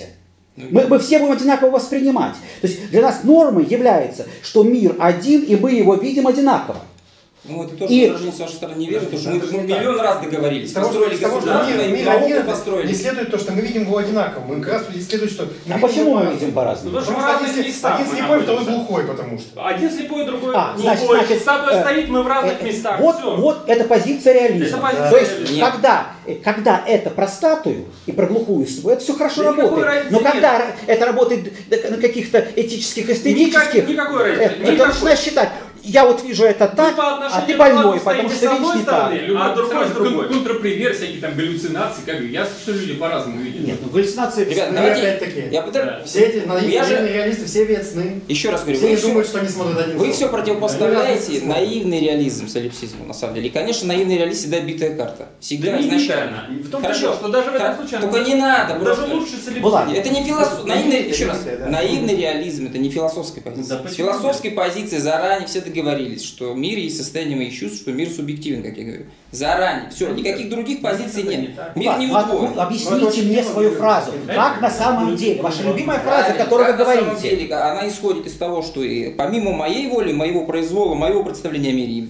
Мы все будем одинаково воспринимать. То есть для нас нормой является, что мир один, и мы его видим одинаково.
Ну, это тоже выражение с вашей стороны неверно, потому что мы миллион раз договорились, построили государство, и науку построили.
Не следует то, что мы видим его одинаково. Мы как раз следует, что...
А почему мы видим по-разному?
Потому что один
слепой, второй глухой, потому что.
Один слепой, другой
значит,
глухой. Статуя стоит, мы в разных местах.
Вот это позиция реализма.
Это позиция
То есть,
реализма.
когда это про статую и про глухую статую, это все хорошо
Да никакой
работает.
разницы
Но
нет.
когда это работает на каких-то этических, эстетических,
никакой разницы.
ты начинаешь считать, я вот вижу это так, а ты больной, потому что видишь не так.
А другой с
Сразу
другой.
контрпример, всякие там галлюцинации, как бы, ясно, что люди по-разному видят.
Нет, ну галлюцинации...
Ребят,
Ну,
давайте,
опять-таки.
я пытаюсь...
Все эти
Я
наивные
же-
реалисты, все видят сны.
Еще раз говорю,
Все
вы
не
все,
думают, что они смотрят один
вы
сон.
все противопоставляете
Они разные
наивный реализм солипсизму, на самом деле. И, конечно, наивный реалист всегда битая карта. Всегда
Да не
изначально.
битая. В том-то и
Хорошо,
дело, что даже в этом
так,
случае
только
она-
не надо.
Даже
просто-
лучше солипсизм.
Была.
Это не философ... наивный, еще раз,
да.
наивный реализм, это не философская позиция.
Да
С
почему
философской позиции заранее все договорились, что мир есть состояние моих чувств, что мир субъективен, как я говорю. Заранее. Все, никаких других позиций
это не
нет.
так.
Мир не
Ладно,
удвоен.
Ну, это
объясните
очень
мне
мило
свою
говорить.
фразу. Как на самом деле? Ваша любимая фраза,
Правильно.
которую вы
Как на самом
говорите.
деле, она исходит из того, что и помимо моей воли, моего произвола, моего представления о мире,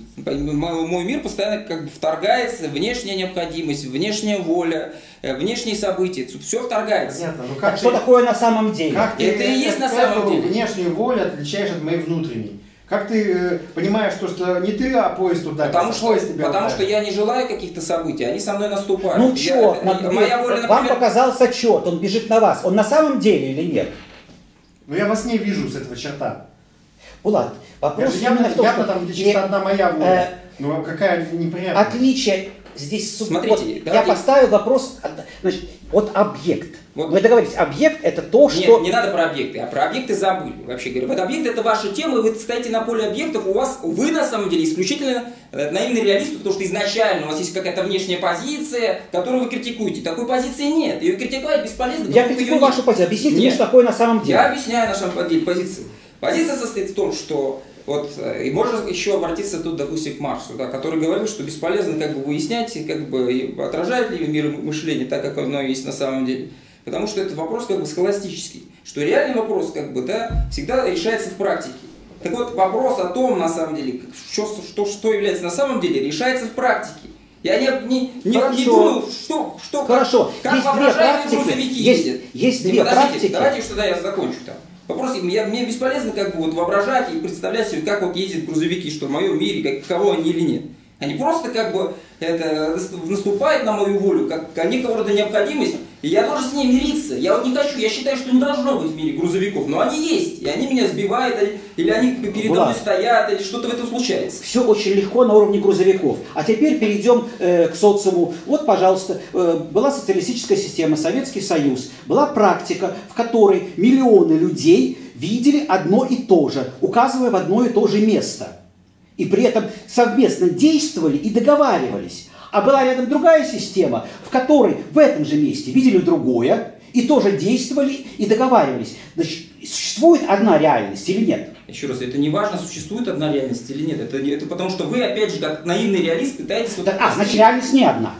мой мир постоянно как бы вторгается, внешняя необходимость, внешняя воля, внешние события, все вторгается.
Понятно, ну
Так
как
что
ты-
такое на самом деле?
Как ты
Это и есть на самом деле.
внешнюю волю отличаешь от моей внутренней? Как ты понимаешь, что не ты, а поезд туда,
Потому,
а
что,
поезд тебя
потому
ударит?
что я не желаю каких-то событий, они со мной наступают.
Ну
Я-
черт,
моя воля,
вам
например,
показался черт, он бежит на вас. Он на самом деле или нет?
Ну я во сне вижу с этого черта.
Булат, вопрос
Явно,
именно в том,
явно
что
там где чисто одна моя воля. Ну какая неприятная.
отличие здесь...
Смотрите,
вот я
давайте-
поставил вопрос, значит, вот объект.
Вот.
Вы договорились, объект это то,
Нет,
что...
не надо про объекты, а про объекты забыли, вообще говоря. Вот объект это ваша тема, и вы стоите на поле объектов, вы на самом деле исключительно наивный реалист, потому что изначально у вас есть какая-то внешняя позиция, которую вы критикуете. Такой позиции нет, ее критиковать бесполезно.
Я
поскольку
критикую
ее нет.
вашу позицию. Объясните мне,
Нет.
что такое на самом деле.
Я объясняю на самом деле позицию. Позиция состоит в том, что вот, и можно еще обратиться тут, допустим, к Марксу, да, который говорил, что бесполезно как бы выяснять, как бы отражает ли мир мышления так, как оно есть на самом деле. Потому что это вопрос как бы схоластический, что реальный вопрос как бы, да, всегда решается в практике. Так вот, вопрос о том, на самом деле, что является на самом деле, решается в практике. Я не думаю, что
Хорошо.
как
Есть две
воображаемые
практики.
грузовики
Есть
ездят.
две
Подождите,
практики.
давайте уж тогда я закончу там. Вопрос, мне бесполезно как бы вот воображать и представлять себе, как вот ездят грузовики, что в моем мире, каково они или нет. Они просто как бы это наступают на мою волю, как некого рода необходимость, и я должен с ней мириться. Я вот не хочу, я считаю, что не должно быть в мире грузовиков, но они есть, и они меня сбивают, или они передо мной
Влад,
стоят, или что-то в этом случается.
Все очень легко на уровне грузовиков. А теперь перейдем к социуму. Вот, пожалуйста, была социалистическая система, Советский Союз. Была практика, в которой миллионы людей видели одно и то же, указывая в одно и то же место. И при этом совместно действовали и договаривались. А была рядом другая система, в которой в этом же месте видели другое, и тоже действовали и договаривались. Значит, существует одна реальность или нет?
Еще раз, это не важно, существует одна реальность или нет. Это потому что вы, опять же, как наивный реалист, пытаетесь...
Значит, реальность не одна.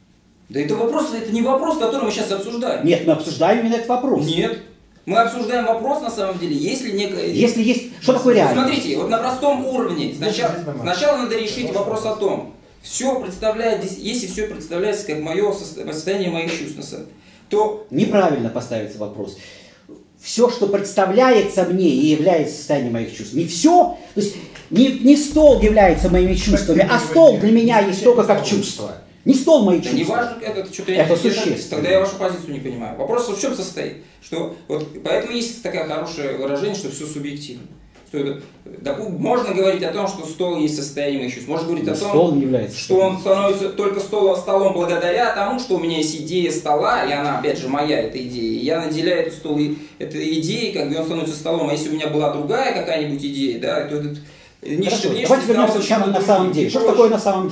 Да это не вопрос, который мы сейчас обсуждаем.
Нет, мы обсуждаем именно этот вопрос.
Нет. Мы обсуждаем вопрос, на самом деле, есть ли некая...
Если есть... Что такое реальность?
Смотрите, вот на простом уровне. Сначала надо решить вопрос о том, все представляет, если все представляется как мое состояние моих чувств, то...
Неправильно поставится вопрос. Все, что представляется мне и является состоянием моих чувств. Не все, то есть не стол является моими чувствами, а стол для меня есть только как чувство. Не стол мои
Да
чувства.
не важно, это что-то
Это существенно.
Тогда я вашу позицию не понимаю. Вопрос в чем состоит? Что, вот, поэтому есть такое хорошее выражение, что все субъективно. Что можно говорить о том, что стол есть состояние моих чувств. Можно говорить о том,
Стол не является
что он становится только столом благодаря тому, что у меня есть идея стола, и она, опять же, моя эта идея. И я наделяю этот стол этой идеей, как бы он становится столом. А если у меня была другая какая-нибудь идея, да, то этот...
Хорошо, давайте вернемся сначала на самом деле. Что такое на самом деле?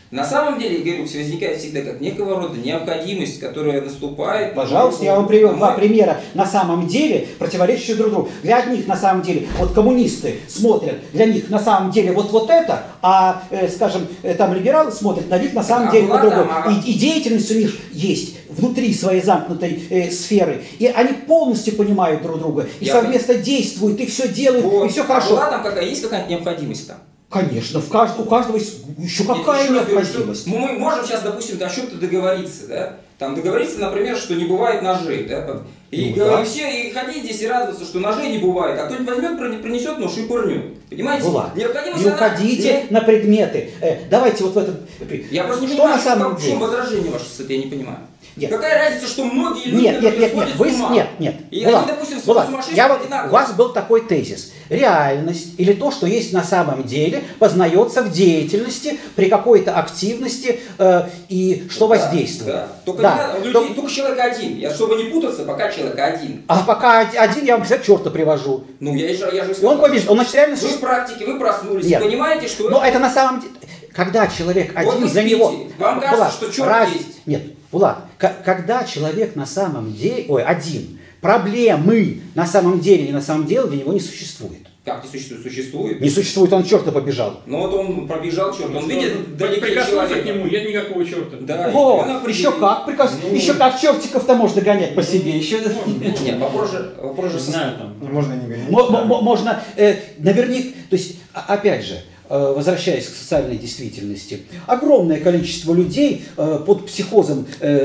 На самом деле, говорю, возникает всегда как некого рода необходимость, которая наступает.
Пожалуйста, я вам привел два примера на самом деле противоречащие друг другу. Для одних на самом деле, вот коммунисты смотрят, для них на самом деле вот это, а, скажем, там либералы смотрят на них на самом деле вот другое. И деятельность у них есть внутри своей замкнутой сферы. И они полностью понимают друг друга, и совместно действуют, и все делают, и все хорошо.
А была там есть какая-то необходимость там?
Конечно, у каждого есть еще какая необходимость.
Мы можем сейчас, допустим, о чем-то договориться, да? Там договориться, например, что не бывает ножей, да? И все и ходить здесь и радоваться, что ножей не бывает, а кто-нибудь возьмет, принесет нож и пырнет. Понимаете?
Не уходите на предметы. Давайте вот в этом.
Я просто не
что
понимаю,
на самом деле?
В чем возражение ваше, я не понимаю.
Нет.
Какая разница, что многие люди
Нет.
И они, допустим,
у вас был такой тезис. Реальность или то, что есть на самом деле, познается в деятельности, при какой-то активности и что воздействует.
Да. Только человек один. Чтобы не путаться, пока человек один.
А пока один, я вам всегда черта привожу.
Ну, я же
и он побежит. Он значит, реально...
Вы в практике, вы проснулись, понимаете, что...
Но это на самом деле... Когда человек один,
вот
за него...
Вам кажется, что черт есть?
Нет, Влад, когда человек на самом деле... один, проблемы на самом деле и на самом деле для него не существует.
Как не существует? Существует.
Не существует, он черта побежал.
Ну вот он пробежал черт, он видит далеко
прикоснулся к нему, нет никакого черта.
Да. Еще как еще как чертиков-то можно гонять по себе. Еще...
Нет, вопрос же
не знаю, там.
Можно не гонять.
Можно, наверняка, то есть, опять же, возвращаясь к социальной действительности, огромное количество людей под психозом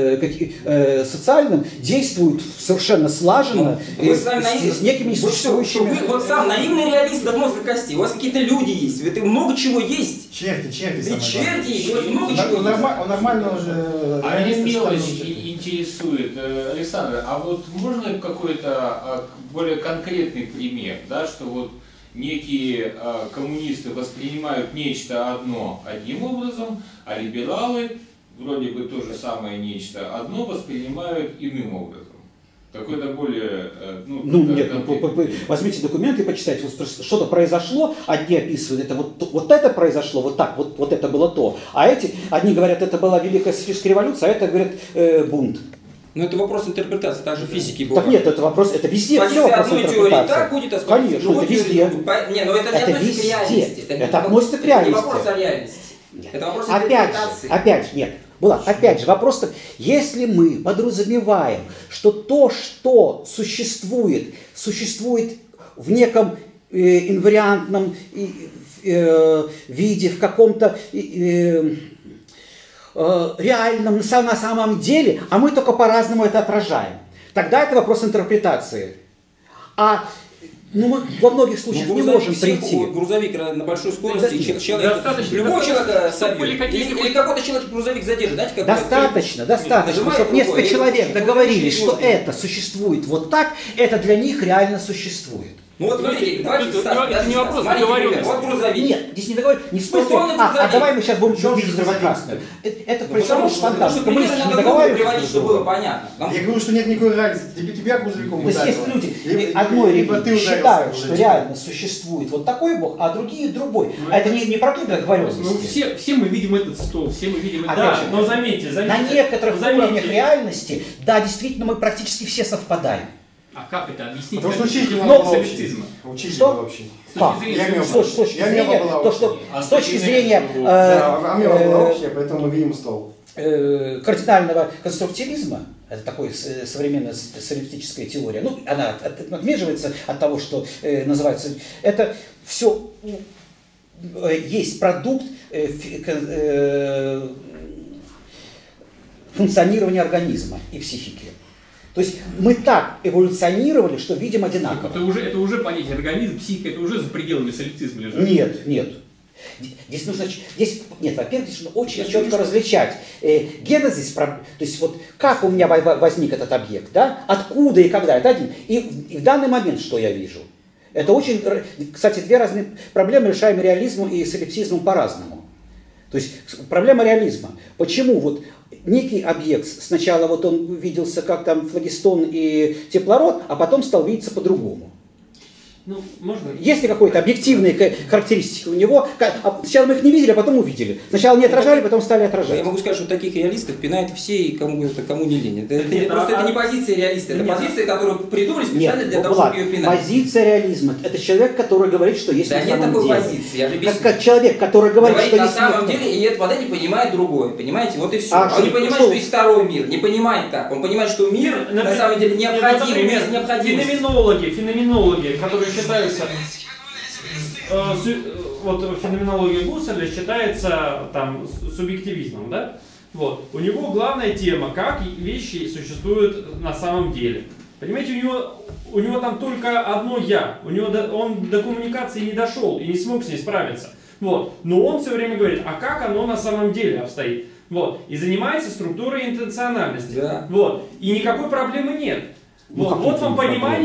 социальным действуют совершенно слаженно, с некими несуществующими...
Вы вот сам наивный реалист до мозга костей. У вас какие-то люди есть, много чего есть.
Черти
есть, у вас много чего есть.
Нормально уже...
А меня мелочь интересует, Александр, а вот можно какой-то более конкретный пример, да, что вот некие коммунисты воспринимают нечто одно одним образом, а либералы вроде бы то же самое нечто одно воспринимают иным образом. Какой-то более...
возьмите документы и почитайте. Что-то произошло, одни описывают, это вот это произошло, вот так, вот это было то. А одни говорят, это была Великая социалистическая революция, а это говорят бунт.
Но это вопрос интерпретации, так же физики бывает.
Так нет, это вопрос, это везде.
Позиция одной теории так будет, а
конечно, это везде.
Не, но это не относится к реальности.
Это относится к реальности.
Это не вопрос о реальности. Это вопрос интерпретации.
Опять же, нет. Опять же, вопрос, если мы подразумеваем, что то, что существует в неком инвариантном виде, в каком-то реальном на самом деле, а мы только по-разному это отражаем. Тогда это вопрос интерпретации. Мы во многих случаях не можем прийти.
Грузовик на большой скорости, любого человека собьет. Или какой-то человек грузовик задержит.
Достаточно, чтобы несколько человек договорились, что это существует вот так, это для них реально существует.
Ну вот смотрите,
это не вопрос договоренности.
Вот грузовик.
Нет, здесь не договоренность. Не в смысле, давай мы сейчас будем видеть красную. Это происходит спонтанно.
Мы не договариваемся, чтобы было понятно.
Я говорю, что нет никакой разницы. Тебя грузовиком
ударило. То есть есть люди, одной считают, что реально существует вот такой Бог, а другие другой. А это не про договоренность.
Все мы видим этот стол, все мы видим это.
Да, но заметьте.
На некоторых уровнях реальности, да, действительно, мы практически все совпадаем.
А как это объяснить?
Потому что учитель
социалистизма.
Что?
С точки
зрения
была общая, поэтому мы видим стол.
Кардинального конструктивизма, это такая современная социалистическая теория, она отмеживается от того, что называется, это все есть продукт функционирования организма и психики. То есть мы так эволюционировали, что видим одинаково.
Это уже понятие организм, психика, это уже за пределами социализма лежит.
Нет. Здесь нужно, во-первых, здесь нужно очень четко различать генезис, то есть вот как у меня возник этот объект, да, откуда и когда, это один. И в данный момент что я вижу? Это очень, кстати, две разные проблемы, решаемые реализмом и солипсизмом по-разному. То есть проблема реализма. Почему вот некий объект, сначала вот он виделся как там флагистон и теплород, а потом стал видеться по-другому.
Ну, можно?
Есть ли какие-то объективные характеристики у него? Сначала мы их не видели, а потом увидели. Сначала не отражали, потом стали отражать.
Я могу сказать, что таких реалистов пинают все, и кому не лень. Это не позиция реалиста, это позиция, которую придумали специально для того, чтобы ее пинать.
Позиция реализма – это человек, который говорит, что есть
да
на
нет
самом
такой
деле.
позиции, я же объясню.
Как человек, который говорит, что
на
есть
самом
мир,
деле, и это вода не понимает другое, понимаете? Вот и все.
А
Он не
что-
понимает, что есть второй мир, не понимает так. Он понимает, что мир на самом деле необходим,
Например,
есть необходимость.
феноменологи, которые считаются... Вот феноменология Гусселя считается там субъективизмом, да? Вот. У него главная тема, как вещи существуют на самом деле. Понимаете, у него там только одно «я». Он до коммуникации не дошел и не смог с ней справиться. Вот. Но он все время говорит, а как оно на самом деле обстоит? Вот. И занимается структурой интенциональности.
Да.
Вот. И никакой проблемы нет.
Ну,
Вот вам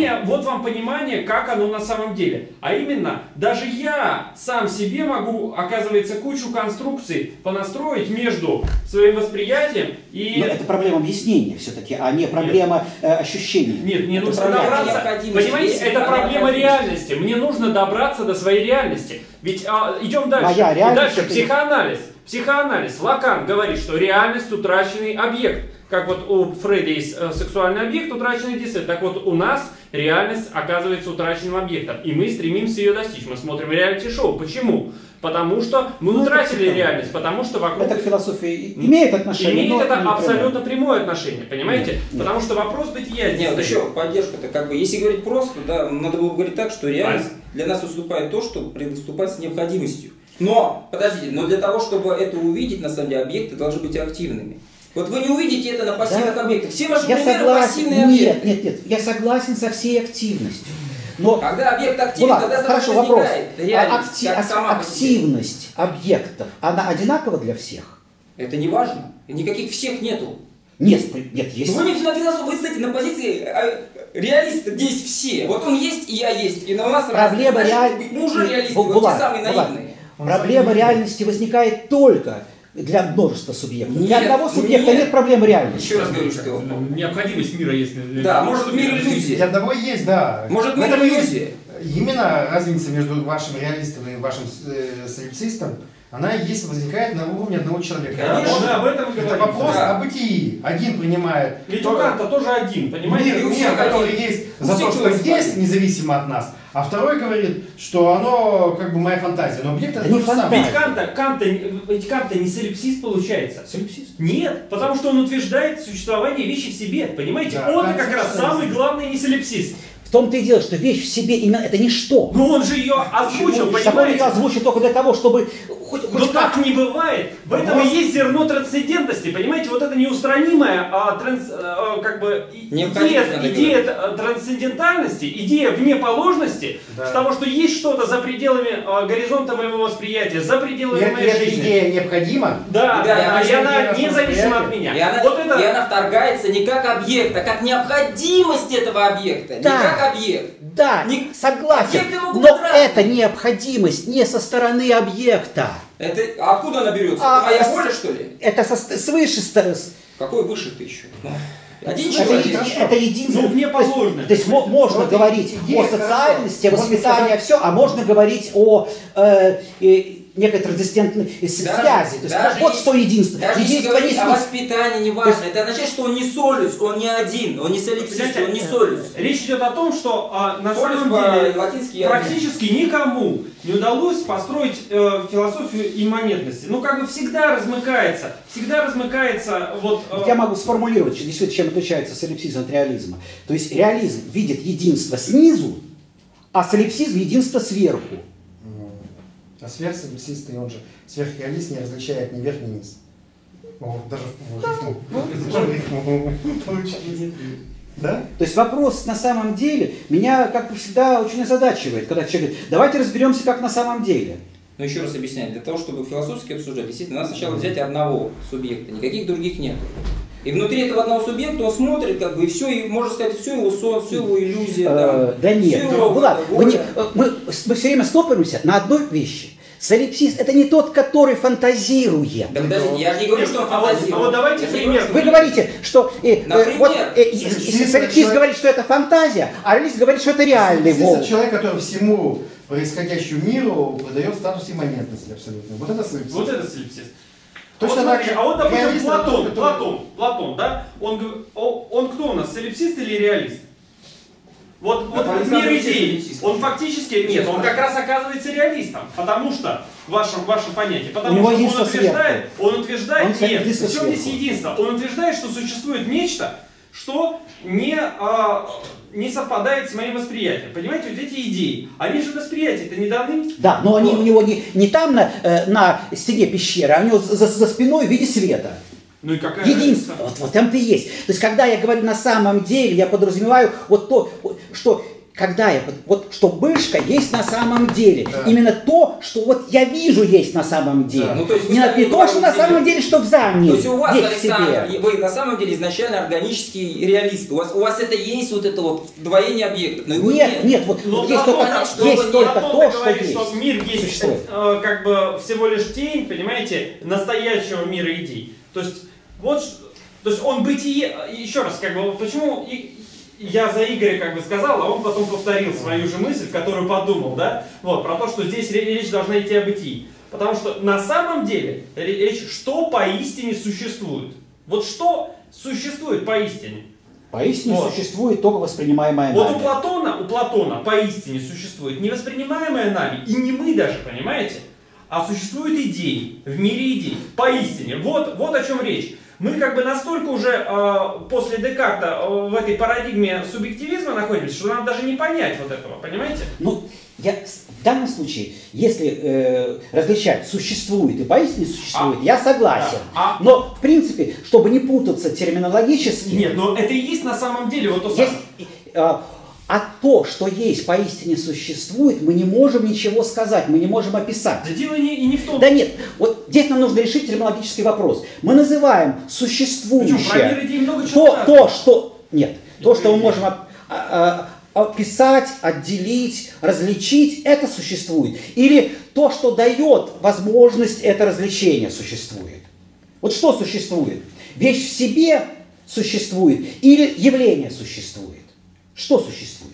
понимание, как оно на самом деле. А именно, даже я сам себе могу, оказывается, кучу конструкций понастроить между своим восприятием и...
Но это проблема объяснения все-таки, а не проблема ощущения.
Нет, мне
Это
нужно
проблема.
добраться. Понимаете, это проблема реальности. Мне нужно добраться до своей реальности. Ведь идем дальше.
Моя реальность
Дальше
это-
психоанализ. Психоанализ. Лакан говорит, что реальность утраченный объект. Как вот у Фрейда есть сексуальный объект, утраченный действие. Так вот у нас реальность оказывается утраченным объектом. И мы стремимся ее достичь. Мы смотрим реалити-шоу. Почему? Потому что мы утратили реальность. Потому что вокруг...
Это к философии имеет отношение,
Имеет
но
это
не прямое.
абсолютно прямое отношение, понимаете?
Нет.
Потому что вопрос бытия здесь
Нет,
стоит.
еще поддержка-то как бы, если говорить просто, да, надо было бы говорить так, что реальность для нас выступает то, что выступает с необходимостью. Но, подождите, но для того, чтобы это увидеть, на самом деле, объекты должны быть активными. Вот вы не увидите это на пассивных
Да.
объектах. Все ваши
Я
примеры
согласен.
пассивные
Нет,
объекты.
нет, я согласен со всей активностью. Но
Когда объект активен,
Влад,
тогда сразу
хорошо, вопрос.
возникает реальность, как сама по себе.
Активность объектов, она одинакова для всех?
Это не важно. Никаких всех нету.
Нет, есть.
Вы не на философ, вы, кстати, на позиции реалиста здесь все. Вот он есть, и я есть. И у нас
Проблема
реальности. Мы уже реалисты, вот те самые наивные.
Проблема реальности возникает только для множества субъектов. Для
Нет,
одного субъекта нет проблемы реальности.
Еще раз говорю, что...
Необходимость мира, если...
Да, может мир
Для
иллюзия.
одного есть, да.
Может
В
мир
этом есть
иллюзия.
именно разница между вашим реалистом и вашим солипсистом, она есть, возникает на уровне одного человека.
Конечно.
Мы об этом и
Это
говорим.
вопрос
Да.
о бытии. Один принимает...
Ведь у Канта тоже один, понимаете?
Нет,
Мир, который
один.
есть
У
за
всех
то, что
человек
есть,
один.
независимо от нас, а второй говорит, что оно как бы моя фантазия. Но объект это
Да не
то же самое.
Ведь Канта не солипсист получается.
Солипсист.
Нет, потому что он утверждает существование вещи в себе, понимаете?
Да,
Он-то
Кант
как раз
совершенно
самый главный не солипсист.
В том-то и дело, что вещь в себе именно это ничто.
Но он же ее озвучил,
Так он
понимаете?
ее озвучит только для того, чтобы хоть
Но так не бывает. В этом и есть зерно трансцендентности. Понимаете, вот это неустранимая как бы
Необходимость, надо
идея трансцендентальности, идея внеположности,
Да.
того, что есть что-то за пределами горизонта моего восприятия, за
И
пределами моей
эта
жизни.
идея необходима.
Да,
Да,
да,
и
и она
идея
независима от
восприятия.
меня.
И она,
Вот это...
и она вторгается не как объект, а как необходимость этого объекта. Не
Да.
как объект.
Да,
Не-
согласен,
объекты могут
но
быть разные.
эта необходимость не со стороны объекта.
Это, а откуда она берется?
А,
Моя
с-
воля, что ли?
Это свыше
Какой выше ты еще? Ну, один
это,
человек.
это единственное.
Ну, внеположное.
То есть можно
Вот
говорить
идея
о социальности, о
хорошо.
воспитании, все, а можно говорить о некой трансцендентной связи. То есть вот что единство.
Даже если
Единство
говорить
не
о
смысл.
воспитании, не важно. Это означает, что он не солюс, он не один, он не солипсист, он не солюс.
Речь идет о том, что на
Солюс
самом деле
по-латински
практически никому не удалось построить философию имманентности. Ну, как бы всегда размыкается вот...
Я могу сформулировать, действительно, чем отличается солипсизм от реализма. То есть реализм видит единство снизу, а солипсизм единство сверху.
А сверхсолипсист, и он же сверхреалист, не различает ни верх, ни низ. О, даже в рифму. Даже в рифму получилось. Да?
То есть вопрос на самом деле меня, как бы всегда, очень озадачивает, когда человек говорит, давайте разберемся, как на самом деле.
Но еще раз объясняю, для того, чтобы философски обсуждать, действительно, надо сначала взять одного субъекта, никаких других нет. И внутри этого одного субъекта он смотрит, как бы, и все, и можно сказать, все его сон, все его иллюзия.
Да нет,
всё его
Влад,
воля.
мы все время стопоримся на одной вещи. Солипсист это не тот, который фантазирует.
Да подождите, я же не говорю, что он фантазирует.
А вот давайте пример.
Вы говорите, что
Например,
солипсист говорит, что это фантазия, а реалист говорит, что это реальный
Солипсист
волк.
это человек, который всему происходящему миру придает статус имманентности абсолютно. Вот это солипсист.
Вот это солипсист.
Точно так же.
А вот, допустим,
реалист это тот, который-
Платон, да? Он кто у нас, солипсист или реалист? Вот
Александр
мир идей,
солипсист.
он фактически, нет, он как раз оказывается реалистом, потому что, ваше понятие, потому
него
что
единство
он утверждает,
Он
нет,
единство
в чем здесь
сверху.
единство? Он утверждает, что существует нечто, что не совпадает с моим восприятием. Понимаете, вот эти идеи, они же восприятие-то не даны.
Да, но они у него не там на стене пещеры, а у него за спиной в виде света.
Ну и какая
Единство.
разница?
Вот там-то и есть. То есть, когда я говорю на самом деле, я подразумеваю вот то, что что мышка есть на самом деле.
Да.
Именно то, что вот я вижу есть на самом деле.
Да.
Ну, то есть вы
не
сами
то, что на
говорите,
самом деле, что в замне
То есть у вас,
есть в
Александр,
себе.
вы на самом деле изначально органический реалист. У вас это есть, вот это вот двоение объектов. Но его
Нет, вот
Но
есть
Платон,
только,
что
есть
вы-
только
Платон
то, что
говорит,
есть.
что мир есть
Существует.
как бы всего лишь тень, понимаете, настоящего мира идей. То есть вот, то есть он бытие, еще раз, как бы, почему я за Игоря как бы сказал, а он потом повторил свою же мысль, которую подумал, да, вот, про то, что здесь речь должна идти о бытии. Потому что на самом деле речь, что поистине существует. Вот что существует поистине.
Поистине
Вот.
существует только воспринимаемое
Вот
нами.
у Платона поистине существует не воспринимаемое нами, и не мы даже, понимаете, а существуют идеи, в мире идей, поистине. Вот о чем речь. Мы как бы настолько уже после Декарта в этой парадигме субъективизма находимся, что нам даже не понять вот этого, понимаете?
Ну, в данном случае, если различать существует и поистине существует, я согласен.
Да.
Но, в принципе, чтобы не путаться терминологически,
Нет, но это и есть на самом деле вот то
есть,
самое.
а то, что есть поистине существует, мы не можем ничего сказать, мы не можем описать.
Да дело и не в том.
Да нет, вот здесь нам нужно решить терминологический вопрос. Мы называем существующее
Причем про мир идей много чего сказано.
то, что мы можем описать, отделить, различить, это существует. Или то, что дает возможность это развлечение, существует. Вот что существует? Вещь в себе существует или явление существует? Что существует?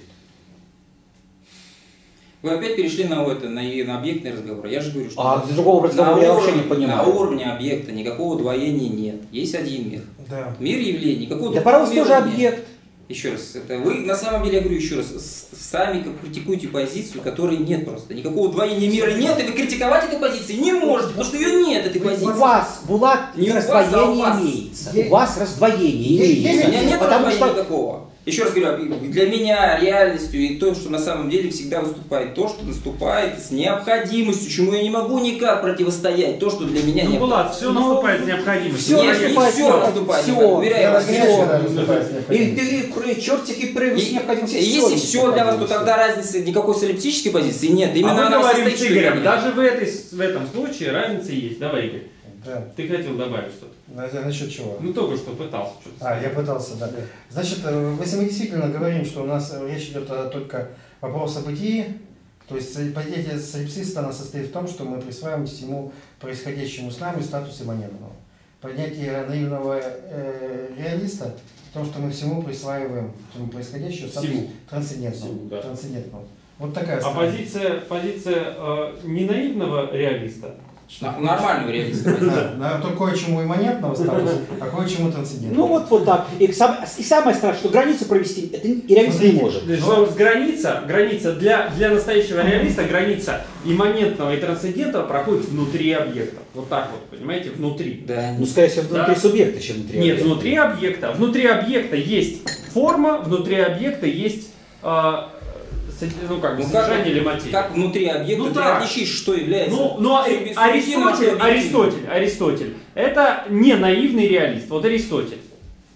Вы опять перешли на объектный разговор. Я же говорю, что
А другого разговора я вообще не понимаю.
на уровне объекта никакого двоения нет. Есть один мир.
Да.
Мир явлений, никакого
Для
другого
паровоз
мира
тоже
нет.
объект.
Еще раз, это вы на самом деле, я говорю еще раз, сами критикуете позицию, которой нет просто. Никакого двоения мира нет, и вы критиковать этой позиции не можете, потому что ее нет, этой позиции.
У вас, Булат,
Не у вас,
раздвоение
а у вас.
имеется.
Есть.
У вас раздвоение
Есть.
У
имеется.
меня нет
Потому
раздвоения
что
никакого. Еще раз говорю, для меня реальностью и то, что на самом деле всегда выступает, то, что наступает с необходимостью, чему я не могу никак противостоять, то, что для меня
Ну,
необходимо.
Булат, все наступает с необходимостью.
всё
Нет,
наступает,
не все наступает,
всё.
уверяю вас.
Я
всё.
даже наступает с необходимостью.
и чертики прыгают с необходимостью.
Если все для вас, то тогда разницы никакой солипсической позиции нет. Именно
А
она
мы говорим
состоит,
с
что
Игорем,
нет.
даже в этом случае разница есть. Давай, Игорь,
Да.
ты хотел добавить что-то.
Насчет чего?
Ну только что пытался что-то.
Я пытался, да. Значит, если мы действительно говорим, что у нас речь идет только вопрос о бытии, то есть понятие солипсиста оно состоит в том, что мы присваиваем всему происходящему с нами статус имманентного. Понятие наивного реалиста в том, что мы всему присваиваем всему происходящему статус
Всему.
трансцендентного.
Всему, да.
Трансцендентного. Вот такая
А
сторона.
позиция не наивного реалиста,
Нормального реалиста.
Да, то кое-чему имманентного статуса, а кое-чему трансцендентного.
Ну вот так. И самое страшное, что границу провести это и реалист не может.
но граница для настоящего реалиста, граница имманентного и трансцендентного проходит внутри объекта. Вот так вот, понимаете, внутри.
Да.
Ну, скорее всего, внутри
Да.
субъекта, чем внутри
Нет,
объекта.
внутри объекта. Внутри объекта есть форма, внутри объекта есть содержание или материя.
Как внутри объекта
Ну
ты
да.
отличишь, что является
Ну,
субъективным от объективным.
Аристотель, это не наивный реалист. Вот Аристотель.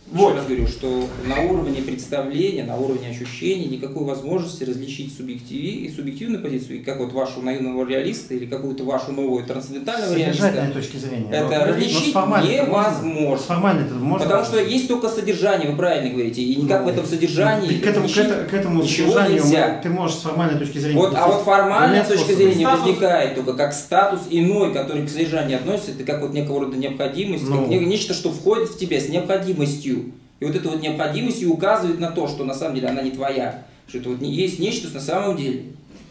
Еще раз говорю, что на уровне представления, на уровне ощущений никакой возможности различить субъективную позицию, и как вот вашу наивного реалиста или какую-то вашу новую трансцендентального реалиста,
точки зрения.
это различить невозможно. Потому что есть только содержание, вы правильно говорите, и никак в этом содержании
к этому содержанию
нельзя.
Ты можешь с формальной точки зрения...
Вот, а вот формальная точка зрения возникает только как статус иной, который к содержанию относится, это как вот некого рода необходимость, как нечто, что входит в тебя с необходимостью. И вот эта вот необходимость указывает на то, что на самом деле она не твоя, что это вот есть нечто на самом деле.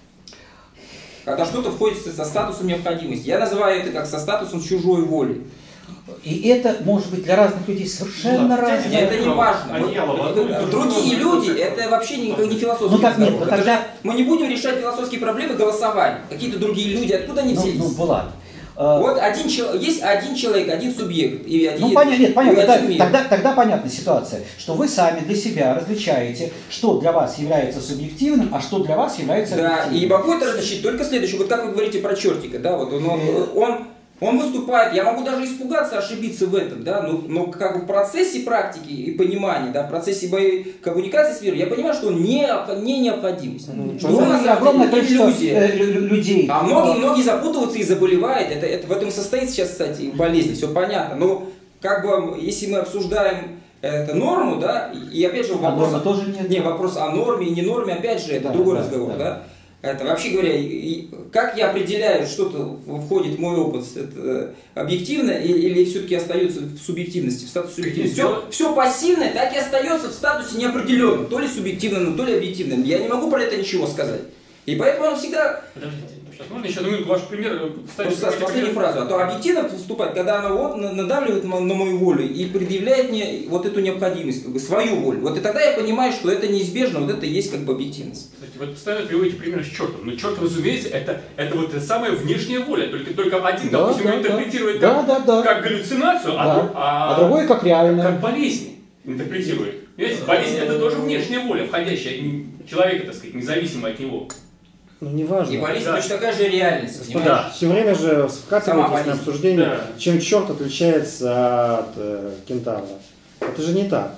Когда что-то входит со статусом необходимости. Я называю это как со статусом чужой воли.
И это может быть для разных людей совершенно разное.
Это не важно. Другие люди, это вообще не философский разговор. Тогда мы не будем решать философские проблемы голосованием. Какие-то другие люди, откуда они взялись?
Ну, Булат.
Вот есть один человек, один субъект. И один,
понятно. Тогда понятна ситуация, что вы сами для себя различаете, что для вас является субъективным, а что для вас является объективным.
Да, и могу это различить только следующее. Вот как вы говорите про чертика, да, вот он выступает, я могу даже испугаться, ошибиться в этом, да, но как бы в процессе практики и понимания, да, в процессе моей коммуникации с миром, я понимаю, что он не необходимость. Что на самом деле иллюзия
людей.
А многие запутываются и заболевают, это в этом состоит сейчас, кстати, болезнь, все понятно, но как бы, если мы обсуждаем это норму, да, и опять же вопрос,
тоже нет.
Не, вопрос о норме и не норме, опять же, это другой разговор, да. Это вообще говоря, как я определяю, что-то входит в мой опыт, это объективно или все-таки остается в субъективности, в статусе субъективности? Все пассивное так и остается в статусе неопределенном, то ли субъективном, то ли объективном. Я не могу про это ничего сказать. И поэтому он всегда...
Подождите, сейчас можно еще минуту ваш пример?
Просто последнюю фразу. А то объективно выступать, когда она вот надавливает на мою волю и предъявляет мне вот эту необходимость, как бы свою волю. Вот и тогда я понимаю, что это неизбежно, вот это и есть как бы объективность.
Кстати, вы постоянно приводите пример с чертом. Но черт, разумеется, это вот та самая внешняя воля. Только один, допустим, интерпретирует как галлюцинацию, а
другой как реально.
Как болезнь интерпретирует. Видите, болезнь это тоже внешняя воля, входящая человека, так сказать, независимо от него.
Ну, не важно.
И болезнь точно такая же реальность.
Господа, все время же вкатываетесь на обсуждение, чем черт отличается от кентавра. Это же не так.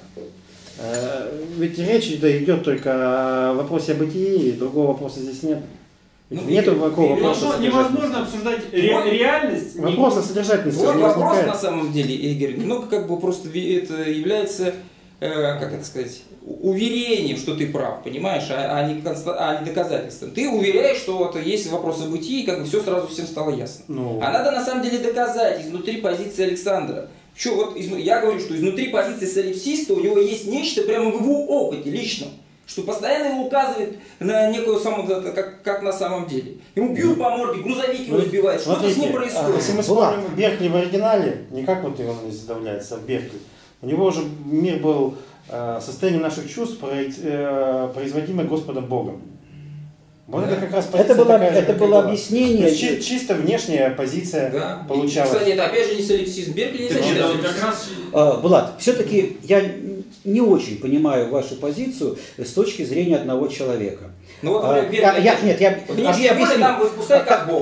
Ведь речь идет только о вопросе о бытии, и другого вопроса здесь нет. Нет такого вопроса.
Невозможно обсуждать реальность.
Вопрос о содержательности.
Вот вопрос на самом деле, Игорь, ну как бы просто это является, как это сказать, уверением, что ты прав, понимаешь, а не доказательством. Ты уверяешь, что вот есть вопрос о бытии, и как бы все сразу всем стало ясно. А надо на самом деле доказать изнутри позиции Александра. Я говорю, что изнутри позиции солипсиста у него есть нечто прямо в его опыте личном, что постоянно его указывает на некую как на самом деле. Ему бьют по морде, грузовик его сбивает, что-то с ним происходит.
Если мы смотрим Беркли в оригинале, не как вот его задавляется в Беркли, у него же мир был состояние наших чувств, производимое Господом Богом. Вот это как раз
это было объяснение.
Чисто внешняя позиция получалась.
Кстати, это опять же не солипсизм. Беркли не зачитал.
Булат, все-таки я не очень понимаю вашу позицию с точки зрения одного человека.
Ну вот, Беркли,
я объясню.
Там выпускают как Бог.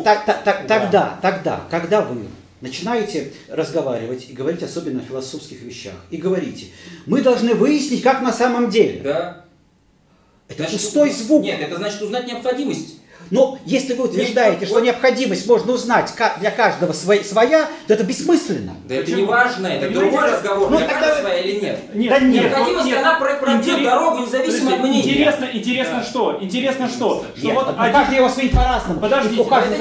Тогда, когда вы начинаете разговаривать и говорить особенно о философских вещах, и говорите, мы должны выяснить, как на самом деле.
Да.
Это пустой звук.
Нет, это значит узнать необходимость.
Но если вы утверждаете, что необходимость можно узнать для каждого своя, то это бессмысленно.
Да это не важно, это другой разговор, для каждого своя или нет.
Необходимость,
она пройдет дорогу независимо от мнения.
Интересно что?
Нет, вот каждый его сводит по-разному.
Подождите,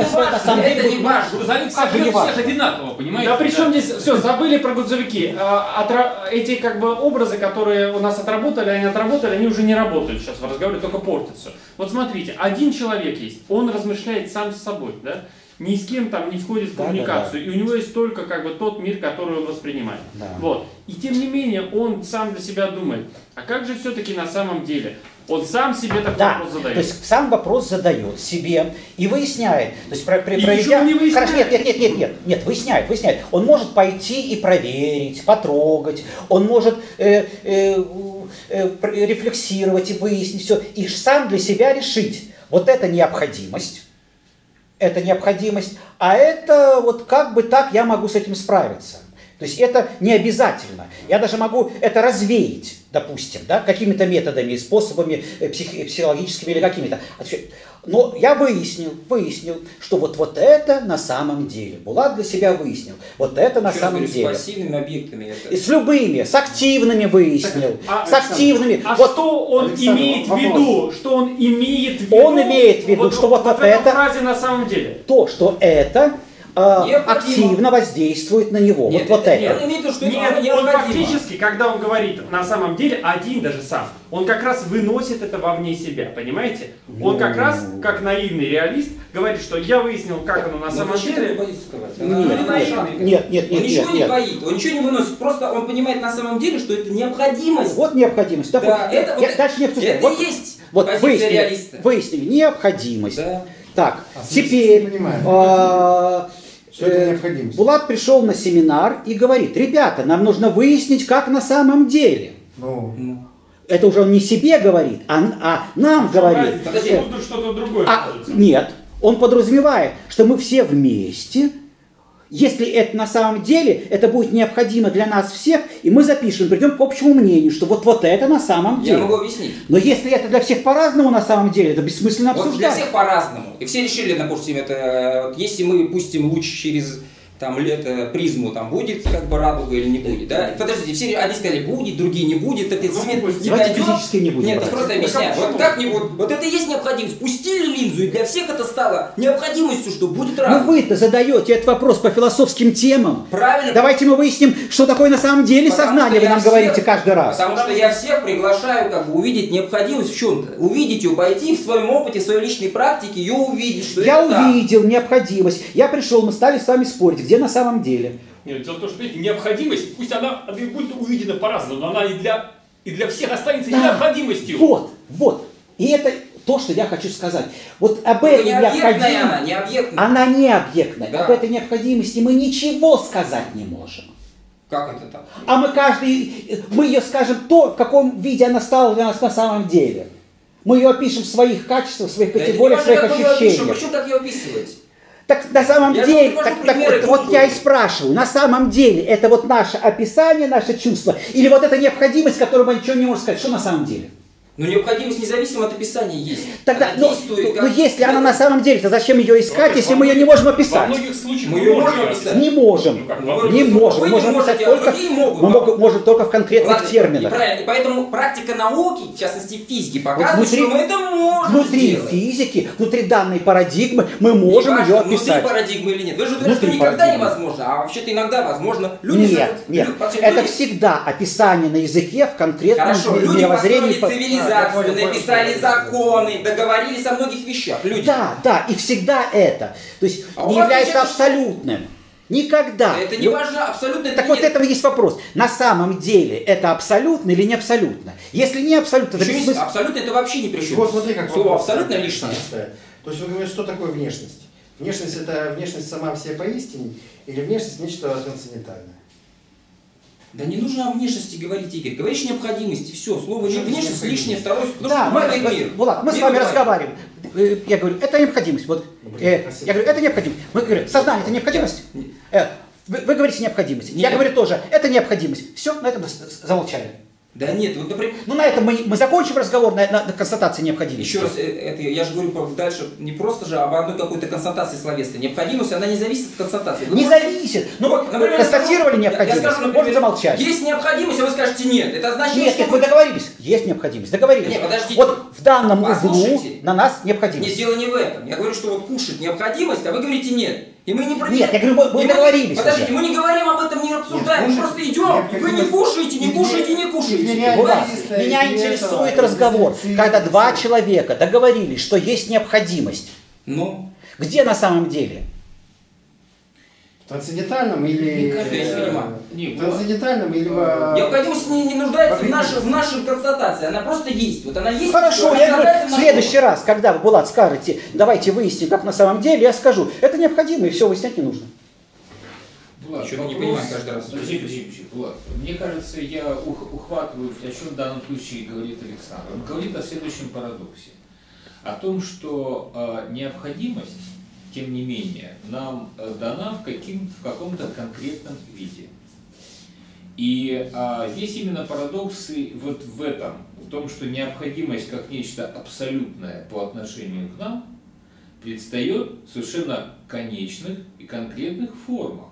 это не важно.
Грузовик всех одинаково, понимаете?
Да при чем здесь, все, забыли про грузовики. Эти как бы образы, которые у нас отработали, они уже не работают сейчас в разговоре, только портятся. Вот смотрите, один человек есть, он размышляет сам с собой, да? Ни с кем там не входит в коммуникацию, и у него есть только как бы тот мир, который он воспринимает. Вот. И тем не менее он сам для себя думает, а как же все-таки на самом деле? Он сам себе такой вопрос задает.
То есть сам вопрос задает себе и выясняет. То есть
ничего не выясняет.
Нет, выясняет. Он может пойти и проверить, потрогать, он может рефлексировать и выяснить все, и сам для себя решить. Вот это необходимость, а это вот как бы так я могу с этим справиться. То есть это не обязательно. Я даже могу это развеять, допустим, да, какими-то методами, способами психологическими или какими-то. Но я выяснил, что вот это на самом деле. Булат для себя выяснил. Вот это на самом деле.
С пассивными объектами. Это...
И с любыми, с активными выяснил. С активными.
А
вот,
что он имеет в виду? Что он имеет в виду?
Он имеет в виду, что вот
в
это...
этой фразе на самом деле.
То, что это... активно воздействует на него.
Нет,
вот это.
Нет, он имеет в виду, что
Нет, он фактически, когда он говорит на самом деле, один даже сам, он как раз выносит это вовне себя, понимаете? Он как раз, как наивный реалист, говорит, что я выяснил, как оно на самом деле.
Нет.
Он ничего не боит, он ничего не выносит, просто он понимает на самом деле, что это необходимость.
Вот необходимость.
Да, это
дальше не обсуждаем.
Это и есть
позиция
реалиста.
Выяснили необходимость.
Да.
Так, теперь...
Что это необходимость?
Булат пришел на семинар и говорит: ребята, нам нужно выяснить, как на самом деле. Это уже он не себе говорит, а нам говорит.
Подожди, тут что-то другое.
Нет, он подразумевает, что мы все вместе, если это на самом деле, это будет необходимо для нас всех, и мы запишем, придем к общему мнению, что вот это на самом деле.
Я могу объяснить.
Но если это для всех по-разному на самом деле, это бессмысленно обсуждать.
Вот для всех по-разному. И все решили, допустим, это, если мы пустим луч через призму, там будет как бы радуга или не будет, да? Подождите, все одни сказали будет, другие не будет, это свет не дойдет.
Физически не будет.
Нет, я просто объясняю. Вот как-нибудь, вот это и есть необходимость. Пустили линзу, и для всех это стало необходимостью, что будет радуга.
Ну вы-то задаете этот вопрос по философским темам.
Правильно.
Давайте мы выясним, что такое на самом деле сознание, вы нам говорите каждый раз.
Потому что я всех приглашаю как бы увидеть необходимость в чем-то. Увидеть ее, пойти в своем опыте, в своей личной практике, ее увидеть, что
я
это
увидел необходимость. Я пришел, мы стали с вами спорить, где на самом деле.
Нет, дело в том, что, видите, необходимость, пусть она и будет увидена по-разному, но она и для всех останется необходимостью.
Вот. И это то, что я хочу сказать. Вот об этой
необъектная
необходимости. Она не объектная.
Да.
Об этой необходимости мы ничего сказать не можем.
Как это так?
А мы ее скажем то, в каком виде она стала для нас на самом деле. Мы ее опишем в своих качествах, в своих категориях, в своих ощущениях.
Почему так ее описывать?
Так на самом деле, вот я и спрашиваю, на самом деле это вот наше описание, наше чувство, или вот эта необходимость, которую мы ничего не можем сказать, что на самом деле?
Но необходимость независимо от описания есть.
Тогда, если она на самом деле, то зачем ее искать, если мы ее не можем описать?
Во многих случаях
мы ее можем описать.
Не можем. Не можем. Мы можем описать только, мы можем только в конкретных терминах.
Правильно. И поэтому практика науки, в частности физики, показывает, что мы это можем
внутри
сделать.
Физики, внутри данной парадигмы мы можем ее описать.
Внутри парадигмы или нет. Вы же говорите, что никогда невозможно, а вообще-то иногда возможно. Люди
нет. Это всегда описание на языке в конкретном мировоззрении.
Цивилизацию, написали законы, договорились о многих вещах. Люди.
Да, и всегда это. То есть не является абсолютным. Никогда.
Это не важно, абсолютно.
Так вот этого есть вопрос. На самом деле это абсолютно или не абсолютно? Если не абсолютно, это бессмысленно.
Абсолютно это вообще не причем.
Вот смотри, как
слово абсолютно лишнее.
То есть вы говорите, что такое внешность? Внешность — это внешность сама в себе поистине, или внешность нечто трансцендентальное?
Да не нужно о внешности говорить, Игорь. Говоришь необходимости, все. Слово внешность лишнее, второе.
Да, мы с вами разговариваем. Я говорю, это необходимость. Вот, я говорю, это необходимость. Мы говорим, сознание — это необходимость. Вы говорите необходимость. Я говорю тоже, это необходимость. Все, на этом замолчали.
Да нет, вот, например...
Ну на этом мы закончим разговор на констатации необходимости.
Еще раз, я же говорю дальше не просто же об одной какой-то констатации словесной. Необходимость, она не зависит от констатации.
Не зависит. Ну вот, например, констатировали необходимость,
я скажу, например,
можно замолчать.
Есть необходимость, а вы скажете нет. Это значит,
нет, мы договорились. Есть необходимость, договорились.
Нет, подождите.
Вот в данном углу на нас необходимость.
Нет, дело не в этом. Я говорю, что вот кушать необходимость, а вы говорите нет. И мы не
Нет, я говорю, мы договорились.
Подождите, мы не говорим об этом, не обсуждаем, мы просто идем. Вы не кушаете, не кушаете, не кушаете.
Меня интересует разговор, когда два человека договорились, что есть необходимость.
Ну?
Где на самом деле?
В трансцендентальном или...
В
трансцендентальном или...
Необходимость не нуждается в нашей констатации, она просто есть. Вот она есть.
Хорошо, я говорю, в следующий раз, когда вы, Булат, скажете, давайте выясним, как на самом деле, я скажу, это необходимо, и все выяснять не нужно.
Булат,
что-то не понимаю каждый раз.
Подожди, Булат. Мне кажется, я ухватываю, о чем в данном случае говорит Александр. Он говорит о следующем парадоксе. О том, что необходимость, тем не менее, нам дана в каком-то конкретном виде. И здесь именно парадоксы вот в этом, в том, что необходимость как нечто абсолютное по отношению к нам предстает в совершенно конечных и конкретных формах.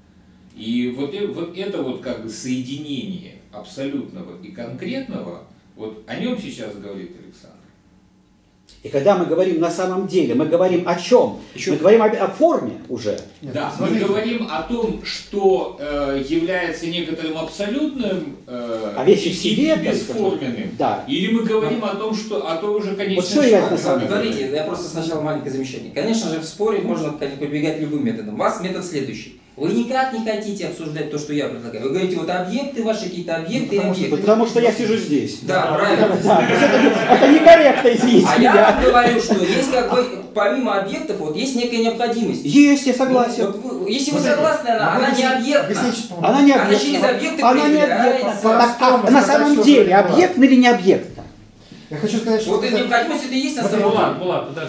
И вот это вот как бы соединение абсолютного и конкретного, вот о нем сейчас говорит Александр.
И когда мы говорим на самом деле, мы говорим о чем? Мы говорим о форме уже.
Да, мы говорим о том, что является некоторым абсолютным
вещи в себе,
бесформенным.
Да.
Или мы говорим о том, что уже конечное.
Вот что является на самом деле?
Смотрите, я просто сначала маленькое замечание. Конечно же, в споре можно прибегать любым методом. У вас метод следующий. Вы никак не хотите обсуждать то, что я предлагаю. Вы говорите, вот объекты ваши, какие-то объекты и объекты.
Потому что я сижу здесь.
Да, правильно.
Это некорректно, извините.
А я говорю, что есть как бы, помимо объектов, вот есть некая необходимость.
Есть, я согласен.
Вот если вы согласны, она не объектна.
Она не объектна.
Она через объекты
Она не объектна. На самом деле, объектна или не объектна?
Я хочу сказать, что...
Вот эта необходимость, это и есть на самом деле.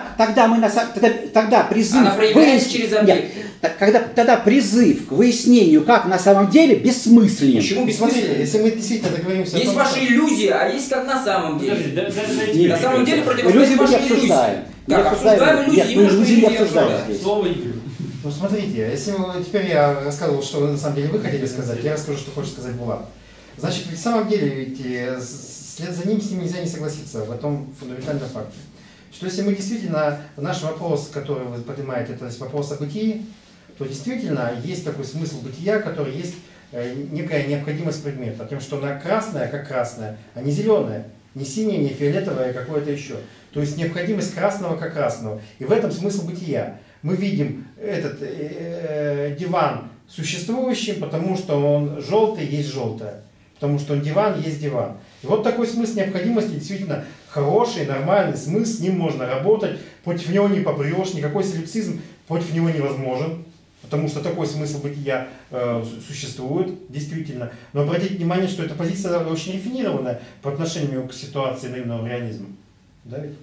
Тогда призыв...
Она проявляется через объекты.
Тогда призыв к выяснению, как на самом деле, бессмысленен.
Почему бессмысленно?
Если мы действительно договоримся...
Есть ваши иллюзии, а есть как на самом деле. На самом деле
Иллюзии
противостоит
мы не
вашей иллюзии.
обсуждаем.
Как обсуждаем иллюзии,
Нет, мы иллюзии не обсуждаем здесь.
Слово Игорю.
Ну смотрите, если теперь я рассказывал, что на самом деле вы хотели сказать, я расскажу, что хочет сказать Булат. Значит, ведь в самом деле, ведь вслед за ним с ним нельзя не согласиться в этом фундаментальном факте. Что если мы действительно, наш вопрос, который вы поднимаете, это вопрос о бытии, то действительно есть такой смысл бытия, который есть некая необходимость предмета. О том, что она красная, как красная, а не зеленая, не синяя, не фиолетовая, а какое-то еще. То есть необходимость красного, как красного. И в этом смысл бытия. Мы видим этот диван существующим, потому что он желтый, есть желтое. Потому что он диван, есть диван. И вот такой смысл необходимости действительно хороший, нормальный смысл, с ним можно работать, против него не попрешь, никакой солипсизм против него невозможен, потому что такой смысл бытия существует, действительно. Но обратите внимание, что эта позиция очень рафинированная по отношению к ситуации наивного реализма. Да ведь?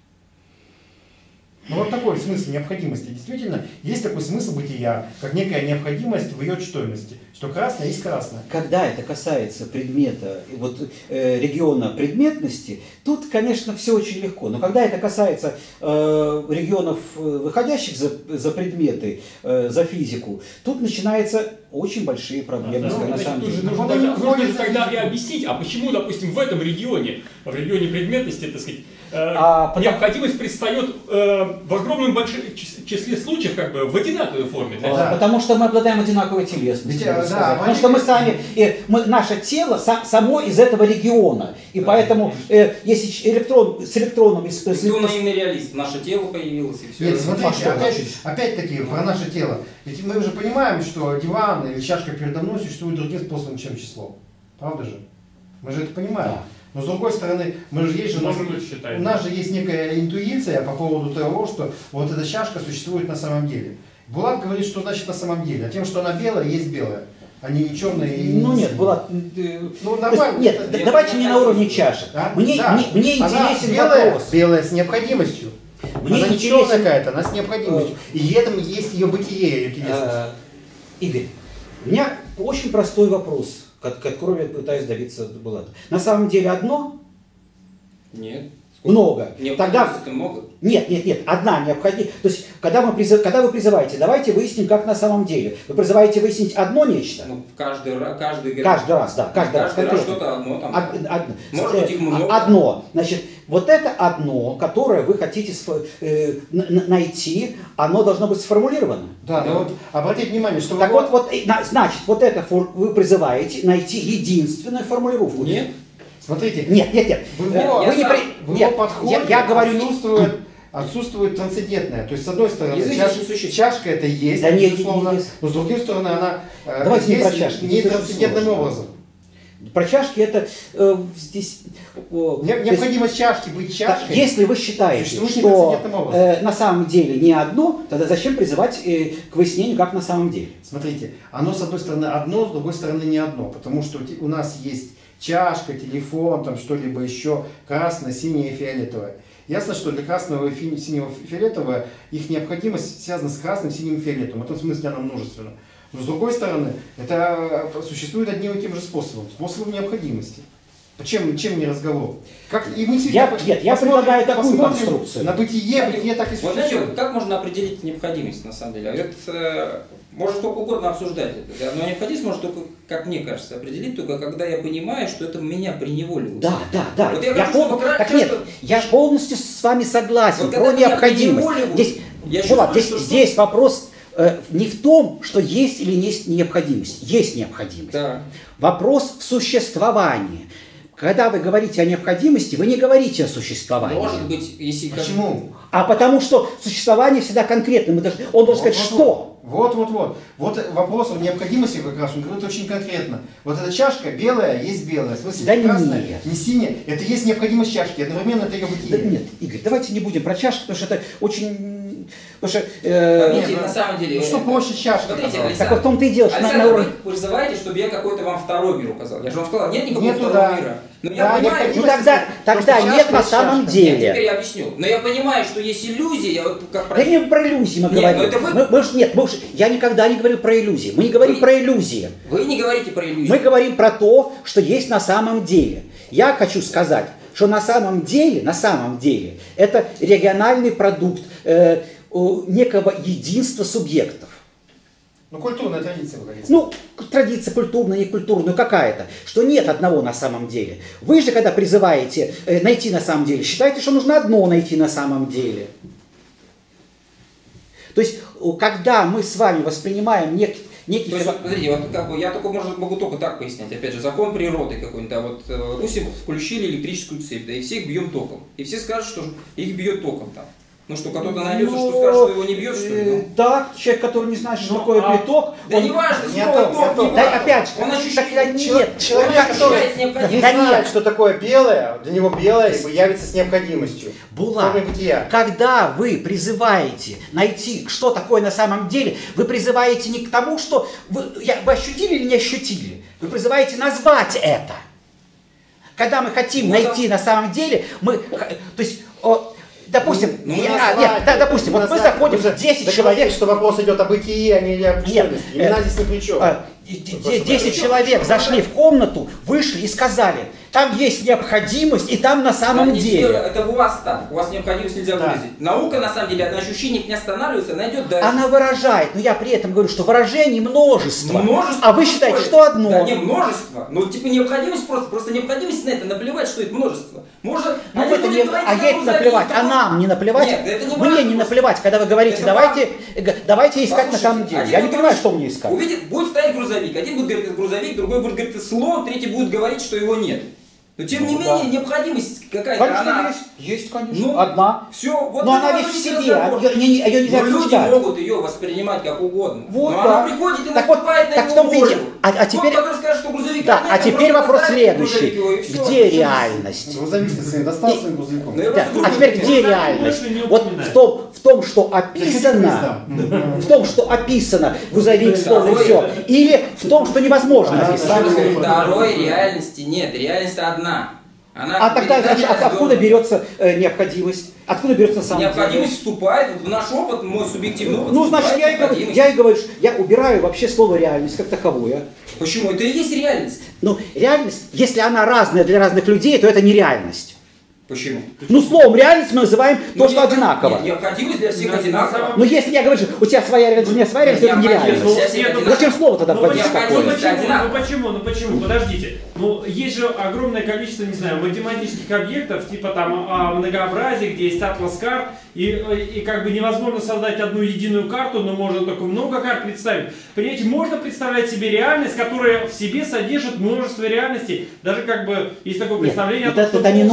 Ну вот такой смысл необходимости. Действительно, есть такой смысл бытия, как некая необходимость в ее чтойности, что красное есть красное.
Когда это касается предмета, вот, региона предметности, тут, конечно, все очень легко. Но когда это касается регионов, выходящих за предметы, за физику, тут начинаются очень большие проблемы. На самом деле.
Нужно тогда и объяснить, а почему, допустим, в этом регионе, в регионе предметности, так сказать, необходимость предстает в огромном числе случаев как бы в одинаковой форме.
Да. Потому что мы обладаем одинаковой телесностью.
Да,
потому что мы сами, наше тело само из этого региона. И поэтому, если электрон с электроном...
Кто наивный реалист? Наше тело появилось и все.
Нет, смотрите, опять-таки про наше тело. Ведь мы уже понимаем, что диван или чашка передо мной существует другим способом, чем число. Правда же? Мы же это понимаем. Да. Но с другой стороны, мы же есть же, у нас же есть некая интуиция по поводу того, что вот эта чашка существует на самом деле. Булат говорит, что значит на самом деле. А тем, что она белая, есть белая. А не черная и...
Ну нет, Булат...
Ну нормально.
Нет, давайте не на уровне чашек.
А?
Мне интересен
белая,
вопрос.
Белая с необходимостью. Она не черная какая-то, она с необходимостью. И в этом есть ее бытие, ее телесность.
Игорь, у меня очень простой вопрос, который я пытаюсь добиться Булата. На самом деле одно?
Нет.
Много.
Тогда много?
Нет, одна необходима. То есть, когда вы призываете, давайте выясним, как на самом деле. Вы призываете выяснить одно нечто?
Ну, каждый раз, да.
Каждый раз
что-то одно там.
Может быть, их много. Одно. Значит, вот это одно, которое вы хотите найти, оно должно быть сформулировано.
Да, но вот обратите внимание, что...
Так значит, вот это вы призываете найти единственную формулировку.
Нет.
Смотрите,
нет.
В его подходе отсутствует трансцендентное. То есть, с одной стороны, чашка это есть, да, безусловно, но с другой стороны, она есть не трансцендентным образом.
Про чашки это здесь...
Необходимость чашки быть чашкой.
Если вы считаете, что на самом деле не одно, тогда зачем призывать к выяснению, как на самом деле?
Смотрите, оно с одной стороны одно, с другой стороны не одно. Потому что у нас есть чашка, телефон, там что-либо еще, красное, синее и фиолетовое. Ясно, что для красного, синего, фиолетового их необходимость связана с красным, синим и фиолетовым. В этом смысле она множественна. Но с другой стороны, это существует одним и тем же способом, способом необходимости. Чем не разговор? Как, и мы
я предлагаю такую конструкцию.
На бытие так и
вот
существует.
знаете, как можно определить необходимость на самом деле? Это можно сколько угодно обсуждать это, да? Но необходимость может только, как мне кажется, определить только когда я понимаю, что это меня приневоливает.
Да.
Вот
я полностью с вами согласен
вот
про необходимость. Здесь вопрос не в том, что есть или нет необходимость. Есть необходимость.
Да.
Вопрос в существовании. Когда вы говорите о необходимости, вы не говорите о существовании.
Может быть, если...
Почему?
А потому что существование всегда конкретно. Он должен сказать, что.
Вот вопрос о необходимости как раз, он говорит очень конкретно. Вот эта чашка белая, есть белая. В смысле,
да
красная,
нет.
Не синяя. Это есть необходимость чашки. Одновременно это ее бытие.
Да нет, Игорь, давайте не будем про чашку, потому что это очень... Потому что,
на самом деле...
что проще чашка?
Смотрите,
так вот в том-то и дело, что на уровне...
Вы призываете, чтобы я какой-то вам второй мир указал. Я же вам сказал, нет никакого
Нету,
второго
да.
мира. Но
Да,
я понимаю,
Ну тогда нет на самом деле.
Нет, теперь я объясню. Но я понимаю, что есть иллюзия, вот как...
Да не про иллюзии мы говорим. Я никогда не говорю про иллюзии. Мы не говорим про иллюзии.
Вы не говорите про иллюзии.
Мы говорим про то, что есть на самом деле. Я хочу сказать, что на самом деле, это региональный продукт некого единства субъектов.
Ну, культурная традиция, вы говорите.
Ну, традиция культурная, не культурная, какая-то. Что нет одного на самом деле. Вы же, когда призываете найти на самом деле, считаете, что нужно одно найти на самом деле. То есть, когда мы с вами воспринимаем некий...
То есть, смотрите, вот как бы я только могу только так пояснять. Опять же, закон природы какой-нибудь, да, вот, допустим, включили электрическую цепь, да, и всех бьем током. И все скажут, что их бьет током там. Ну что, кто-то найдется, что скажет, что его не бьет, что ли?
Да, человек, который не знает, что такое биток.
Да не важно, слово ток, не
да, опять же,
он
тогда нет.
Человек, который не знает, что такое белое, для него белое явится с необходимостью.
Булат, когда вы призываете найти, что такое на самом деле, вы призываете не к тому, что вы ощутили или не ощутили. Вы призываете назвать это. Когда мы хотим найти на самом деле, то есть... Допустим, допустим, вот мы заходим, 10 человек...
что вопрос идет о бытии, а не о честности. Имена здесь ни при чем.
10 человек зашли в комнату, вышли и сказали, там есть необходимость, и там на самом деле.
Это у вас так, у вас необходимость нельзя выразить. Наука, на самом деле, на ощущениях не останавливается, она идет дальше.
Она выражает, но я при этом говорю, что выражений множество. А вы считаете, что одно?
Да, не множество. Ну, типа необходимость просто необходимость на это, наплевать, что это множество. Может,
ей это наплевать, а нам не наплевать.
Нет, это не
мне не наплевать, когда вы говорите, давайте искать на самом деле. Я не понимаю, что мне искать.
Увидит, будет стоять грузовик. Один будет говорить, это грузовик, другой будет говорить, это слон, третий будет говорить, что его нет. Но тем не менее, необходимость какая-то.
Конечно, есть, конечно. Одна.
Все, вот
но она ведь в себе, ее нельзя
обсуждать. Люди могут ее воспринимать как угодно.
Вот,
но она приходит и наступает на его волю.
А теперь,
скажет, что грузовика
да,
нет,
а теперь вопрос следующий. Где
все,
реальность?
Грузовик достал своим грузовиком.
А теперь где реальность? Вот в том, что описано, грузовик, слон и все, или в том, что невозможно описать.
Второй реальности нет, реальность одна.
А тогда откуда берется необходимость? Откуда берется на самом деле?
Необходимость вступает в наш опыт, мой субъективный опыт.
Ну, значит, я и говорю, что я убираю вообще слово реальность как таковое.
Почему? Это и есть реальность.
Ну, реальность, если она разная для разных людей, то это не реальность.
Почему?
Ну, словом реальность мы называем то, что одинаково.
Необходимость для всех одинаково.
Но если я говорю, у тебя своя реальность, у меня своя реальность, это не реальность. Зачем слово тогда вводить такое?
Ну почему? Подождите. Ну, есть же огромное количество, не знаю, математических объектов, типа там многообразия, где есть атлас карт, и как бы невозможно создать одну единую карту, но можно только много карт представить. Понимаете, можно представлять себе реальность, которая в себе содержит множество реальностей. Даже как бы есть такое представление,
тогда не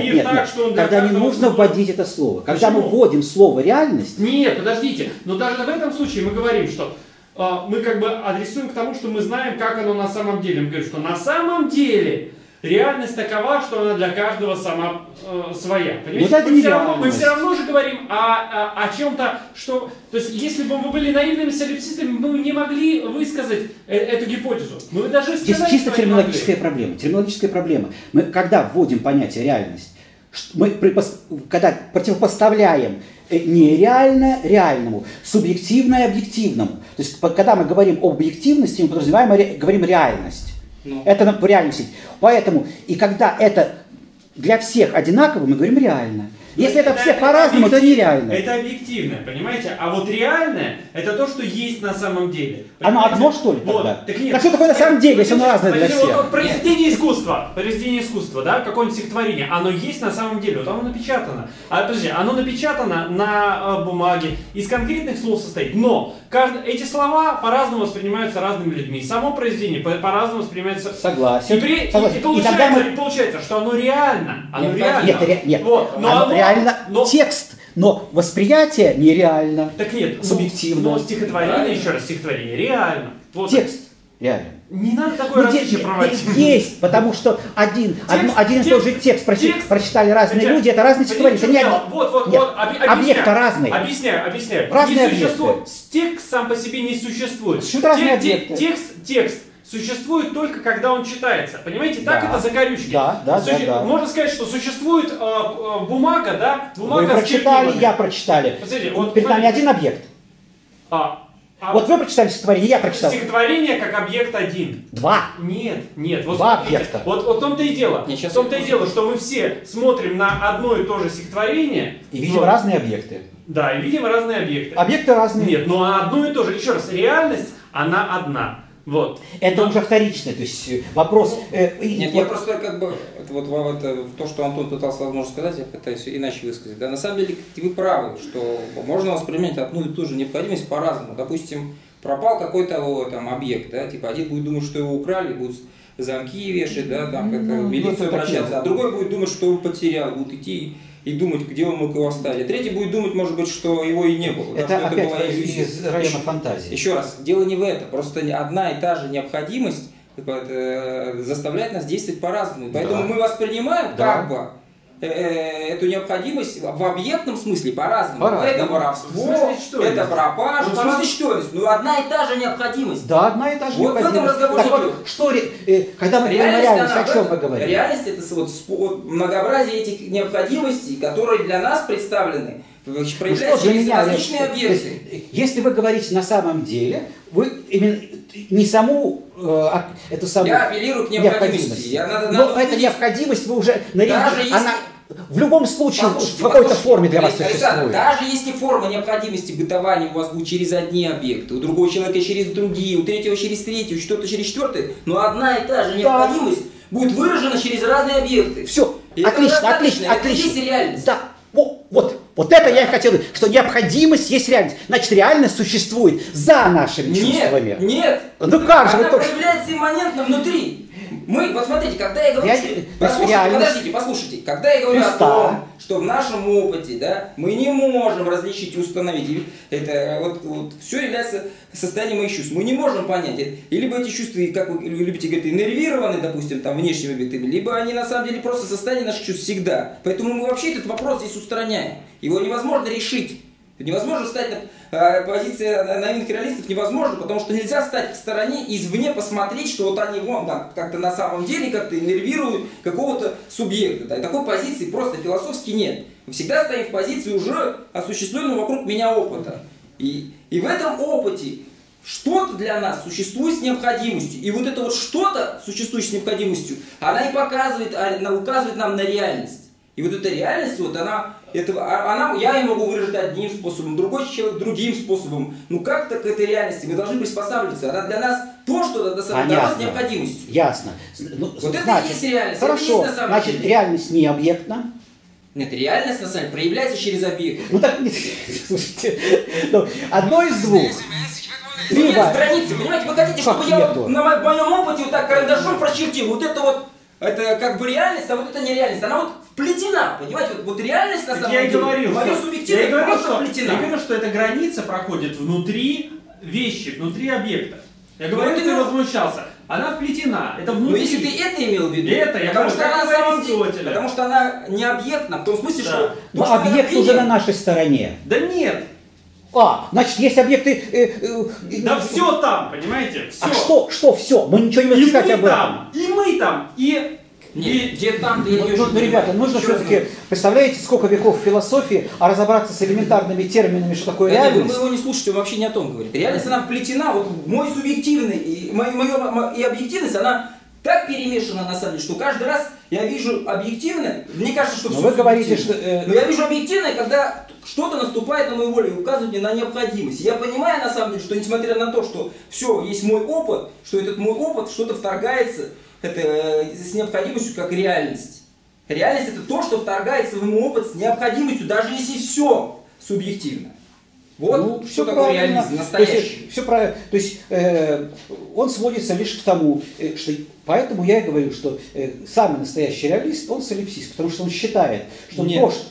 нужно вводить это слово. Когда мы вводим слово реальность...
Нет, подождите. Но даже в этом случае мы говорим, что мы как бы адресуем к тому, что мы знаем, как оно на самом деле. Мы говорим, что на самом деле реальность такова, что она для каждого сама своя. Понимаете? Мы все равно же говорим о чем-то, что... То есть, если бы мы были наивными солипсистами, мы не могли высказать эту гипотезу. Мы даже
здесь чисто терминологическая проблема. Терминологическая проблема. Мы, когда вводим понятие реальность, мы когда противопоставляем нереальное реальному, субъективное объективному. То есть, когда мы говорим об объективности, мы подразумеваем, говорим реальность. Это в реальности. Поэтому, и когда это для всех одинаково, мы говорим реально. Если это всех по-разному, это нереально.
Это объективное, понимаете? А вот реальное, это то, что есть на самом деле.
Оно одно, что ли, тогда?
Вот, так нет.
Так что такое на самом деле, если оно разное для всех?
Вот произведение искусства, да, какое-нибудь стихотворение, оно есть на самом деле, вот оно напечатано. Подожди, оно напечатано на бумаге, из конкретных слов состоит, но эти слова по-разному воспринимаются разными людьми. И само произведение по-разному воспринимается.
Согласен.
И получается, что оно реально. Оно реально.
Нет.
Вот,
оно реально текст, но восприятие нереально.
Так нет,
субъективно.
Но стихотворение, еще раз, стихотворение реально. Вот.
Текст реально.
Не надо такое различие проводить.
Есть, потому что один и тот же текст прочитали разные люди, это разные стихотворения. Объекты разные.
Объясняю.
Разные объекты.
Текст сам по себе не существует.
Разные объекты.
Текст существует только когда он читается. Понимаете, так это закорючки.
Да.
Можно сказать, что существует бумага, да? Бумага.
Вы прочитали, я прочитали.
Посмотрите,
перед нами один объект. Вот вы прочитали стихотворение, я прочитал.
Стихотворение как объект один.
Два.
Нет. Вот
два объекта.
Вот в том-то и дело. В том-то и дело, что мы все смотрим на одно и то же стихотворение.
И видим разные объекты.
Да, и видим разные объекты.
Объекты разные.
Нет, но одно и то же. Еще раз, реальность, она одна. Вот.
Это уже вторичное, то есть вопрос...
Нет, я просто как бы, то, что Антон пытался, возможно, сказать, я пытаюсь иначе высказать. Да, на самом деле вы правы, что можно воспринимать одну и ту же необходимость по-разному. Допустим, пропал какой-то там объект, да, типа один будет думать, что его украли, будут замки вешать, да, там как-то в милицию обращаться, а другой будет думать, что его потерял, будет идти и думать, где он мог его оставить. А третий будет думать, может быть, что его и не было.
Это
да,
опять
была
из района фантазии.
Еще раз, дело не в этом. Просто одна и та же необходимость заставляет нас действовать по-разному. Поэтому мы воспринимаем как бы эту необходимость в объектном смысле по-разному. Это воровство, это пропажа, в смысле что? Ну одна и та же необходимость.
Да, одна и та же необходимость.
В этом разговоре.
Так вот, что, когда мы говорим о реальности, о чем мы говорим?
Реальность это вот многообразие этих необходимостей, которые для нас представлены, проявляются через различные объекты.
Если вы говорите на самом деле, вы именно не саму эту самую
я апеллирую к необходимости.
Но эта необходимость вы уже она в любом случае в какой-то форме для вас существует.
Даже если форма необходимости бытования у вас будет через одни объекты, у другого человека через другие, у третьего через третий, у четвертого через четвертый, но одна и та же необходимость будет выражена через разные объекты.
Все, отлично.
Это есть реальность.
Да, вот это я и хотел говорить, что необходимость есть реальность. Значит, реальность существует за нашими чувствами.
Нет.
Ну как же?
Она проявляется имманентно внутри. Вот смотрите, когда я говорю, послушайте, когда я говорю о том, что в нашем опыте, да, мы не можем различить и установить, это вот все является состоянием моих чувств. Мы не можем понять, либо эти чувства, как вы любите говорить, иннервированы, допустим, там внешними объектами, либо они на самом деле просто состояние наших чувств всегда. Поэтому мы вообще этот вопрос здесь устраняем. Его невозможно решить. Невозможно встать на позиции наивных реалистов, невозможно, потому что нельзя встать в стороне и извне посмотреть, что вот они вон там как-то на самом деле как-то иннервируют какого-то субъекта. Да, и такой позиции просто философски нет. Мы всегда стоим в позиции уже осуществленного вокруг меня опыта. И в этом опыте что-то для нас существует с необходимостью. И вот это вот что-то, существующее с необходимостью, она и показывает, она указывает нам на реальность. И вот эта реальность, вот я ее могу выразить одним способом, другой человек другим способом. Ну как-то к этой реальности мы должны приспосабливаться. Она для нас то, что дано с необходимостью.
Ясно.
Вот это и есть реальность.
Хорошо,
это
значит, реальность не объектна.
Нет, реальность на самом деле проявляется через объект.
Ну так, слушайте, одно из двух.
Нет границы, понимаете, вы хотите, чтобы я на моем опыте вот так карандашом прочертил, вот это вот, это как бы реальность, а вот это не реальность, она вот вплетена, понимаете, вот реальность на самом деле, мое субъективное просто вплетена.
Я говорю, что эта граница проходит внутри вещи, внутри объекта. Я говорю, ты возмущался. Она вплетена, это внутри.
Но если ты это имел в виду, потому что она не объектна, в том смысле, что...
Но объект уже на нашей стороне.
Да нет.
Значит, есть объекты...
Да все там, понимаете? Все.
А что все? Мы ничего не можем сказать об этом.
И мы там, и
Нет, где там ты идешь?
Ну, ребята, нужно все-таки, представляете, сколько веков философии, а разобраться с элементарными терминами, что такое реальность?
Вы его не слушаете, он вообще не о том говорит. Реальность, она вплетена, вот мой субъективный и объективность, она так перемешана на самом деле, что каждый раз я вижу объективное, мне кажется, что все
вы говорите, что...
Но я вижу объективное, когда что-то наступает на мою волю и указывает мне на необходимость. Я понимаю на самом деле, что несмотря на то, что все, есть мой опыт, что этот мой опыт, что-то вторгается с необходимостью как реальность. Реальность это то, что вторгается в мой опыт с необходимостью, даже если все субъективно. Вот
ну,
что такое реализм настоящий.
Все правильно. То есть он сводится лишь к тому, что поэтому я и говорю, что самый настоящий реалист, он солипсист, потому что он считает, что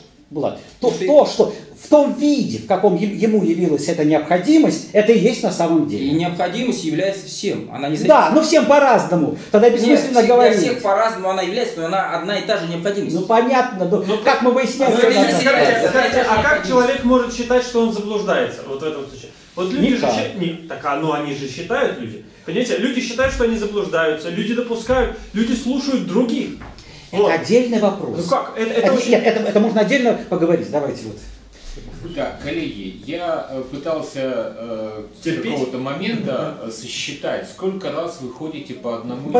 то, что в том виде, в каком ему явилась эта необходимость, это и есть на самом деле.
И необходимость является всем. Она не
да, но всем по-разному. Тогда бессмысленно говорить.
Для всех по-разному она является, но она одна и та же необходимость.
Ну понятно, но как мы выясняем?
Скажите, а как человек может считать, что он заблуждается вот в этом случае? Вот люди же они же считают люди. Понимаете, люди считают, что они заблуждаются, люди допускают, люди слушают других.
Это вот. Отдельный вопрос.
Ну как?
Нет, это можно отдельно поговорить. Давайте вот.
Так, коллеги, я пытался с какого-то момента сосчитать, сколько раз вы ходите по одному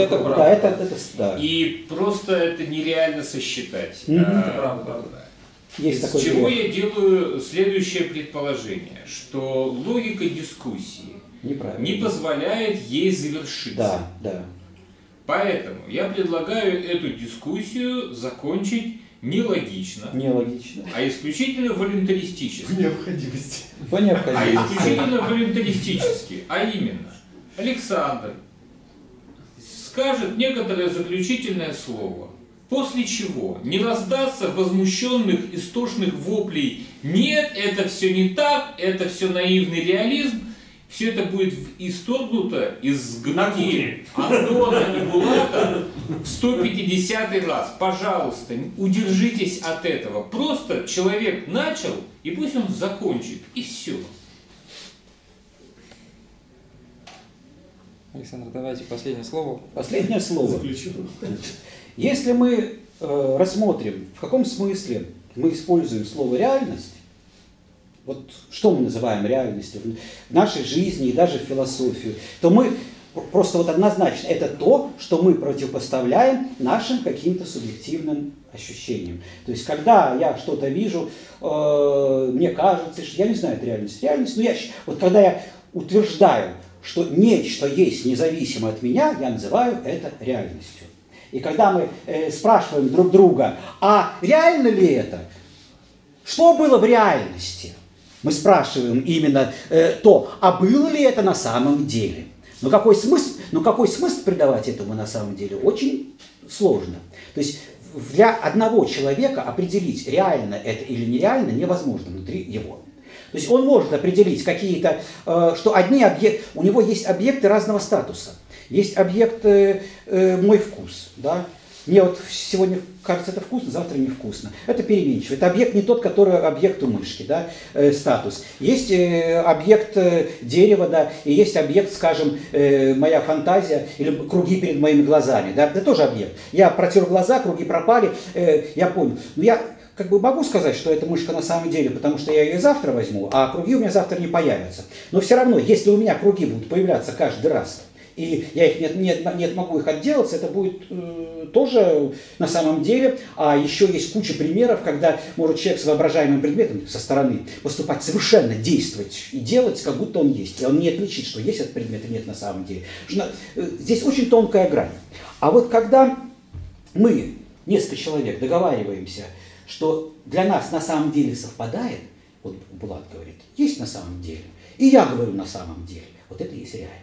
да.
И просто это нереально сосчитать.
Есть
из чего я делаю следующее предположение, что логика дискуссии не позволяет ей завершиться.
Да.
Поэтому я предлагаю эту дискуссию закончить не логично, а исключительно волюнтаристически.
По необходимости.
А исключительно волюнтаристически. А именно, Александр скажет некоторое заключительное слово, после чего не раздастся возмущенных истошных воплей «нет, это все не так, это все наивный реализм», все это будет исторгнуто из груди Антона и Булата в 150-й раз. Пожалуйста, удержитесь от этого. Просто человек начал, и пусть он закончит, и все.
Александр, давайте последнее слово.
Последнее слово. Если мы рассмотрим, в каком смысле мы используем слово «реальность», вот что мы называем реальностью в нашей жизни и даже в философии, то мы просто вот однозначно это то, что мы противопоставляем нашим каким-то субъективным ощущениям. То есть, когда я что-то вижу, мне кажется, что я не знаю, это реальность, но вот когда я утверждаю, что нечто есть независимо от меня, я называю это реальностью. И когда мы спрашиваем друг друга, а реально ли это? Что было в реальности? Мы спрашиваем именно а было ли это на самом деле? Но какой смысл придавать этому на самом деле? Очень сложно. То есть для одного человека определить, реально это или нереально, невозможно внутри его. То есть он может определить какие-то, что у него есть объекты разного статуса. Есть объект «мой вкус». Да? Мне вот сегодня кажется это вкусно, завтра невкусно. Это переменчиво. Это объект не тот, который объект у мышки, да, статус. Есть объект дерева, да, и есть объект, скажем, моя фантазия или круги перед моими глазами. Да, это тоже объект. Я протер глаза, круги пропали, я понял. Но я как бы могу сказать, что это мышка на самом деле, потому что я ее завтра возьму, а круги у меня завтра не появятся. Но все равно, если у меня круги будут появляться каждый раз, и я их не могу их отделаться, это будет тоже на самом деле. А еще есть куча примеров, когда может человек с воображаемым предметом со стороны поступать совершенно, действовать и делать, как будто он есть. И он не отличит, что есть этот предмет и нет на самом деле. Здесь очень тонкая грань. А вот когда мы, несколько человек, договариваемся, что для нас на самом деле совпадает, вот Булат говорит, есть на самом деле, и я говорю на самом деле, вот это и есть реальность.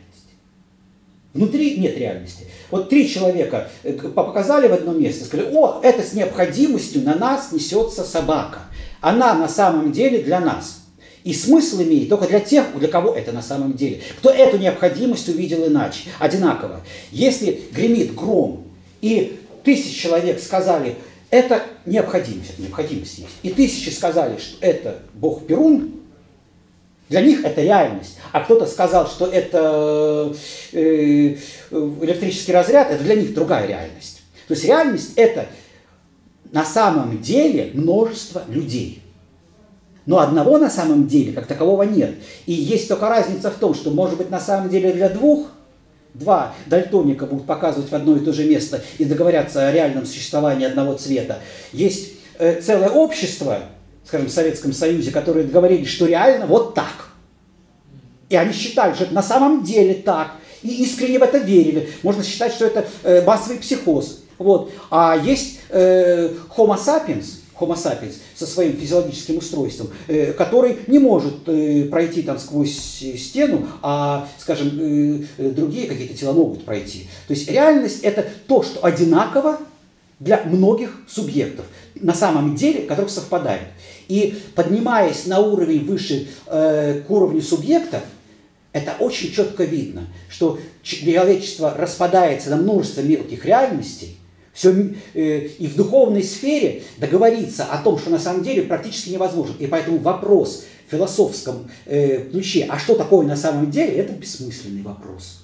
Внутри нет реальности. Вот 3 человека показали в одно место, сказали, это с необходимостью на нас несется собака. Она на самом деле для нас. И смысл имеет только для тех, для кого это на самом деле. Кто эту необходимость увидел иначе, одинаково. Если гремит гром, и 1000 человек сказали, это необходимость есть. И 1000 сказали, что это бог Перун, для них это реальность. А кто-то сказал, что это электрический разряд, это для них другая реальность. То есть реальность – это на самом деле множество людей. Но одного на самом деле как такового нет. И есть только разница в том, что, может быть, на самом деле для два дальтоника будут показывать в одно и то же место и договорятся о реальном существовании одного цвета. Есть целое общество, скажем, в Советском Союзе, которые договорились, что реально вот так. И они считали, что это на самом деле так. И искренне в это верили. Можно считать, что это массовый психоз. Вот. А есть Homo sapiens со своим физиологическим устройством, который не может пройти там сквозь стену, а, скажем, другие какие-то тела могут пройти. То есть реальность – это то, что одинаково для многих субъектов, на самом деле, которых совпадает. И поднимаясь на уровень выше к уровню субъекта, это очень четко видно, что человечество распадается на множество мелких реальностей, и в духовной сфере договориться о том, что на самом деле практически невозможно. И поэтому вопрос в философском ключе, а что такое на самом деле, это бессмысленный вопрос.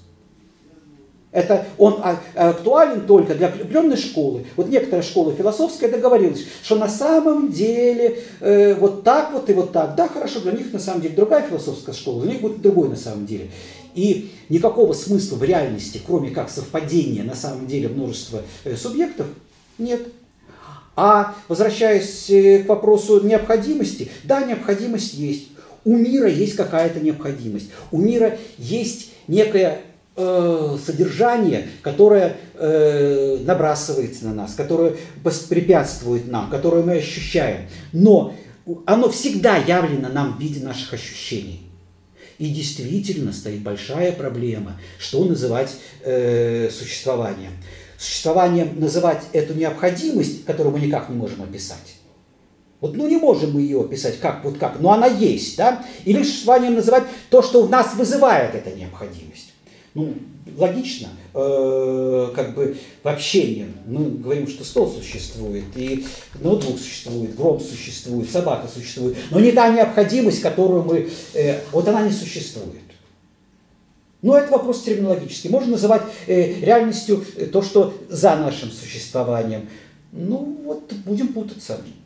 Он актуален только для определенной школы. Вот некоторая школа философская договорилась, что на самом деле вот так вот и вот так. Да, хорошо, для них на самом деле другая философская школа, для них будет другой на самом деле. И никакого смысла в реальности, кроме как совпадения на самом деле множества субъектов, нет. А возвращаясь к вопросу необходимости, да, необходимость есть. У мира есть какая-то необходимость. У мира есть некое содержание, которое набрасывается на нас, которое препятствует нам, которое мы ощущаем. Но оно всегда явлено нам в виде наших ощущений. И действительно стоит большая проблема, что называть существованием. Существованием называть эту необходимость, которую мы никак не можем описать. Вот, не можем мы ее описать как, но она есть, да? Или существованием называть то, что в нас вызывает эта необходимость. Логично, как бы в общении мы говорим, что стол существует, и ноутбук существует, гром существует, собака существует, но не та необходимость, которую мы... вот она не существует. Это вопрос терминологический. Можно называть реальностью то, что за нашим существованием. Будем путаться.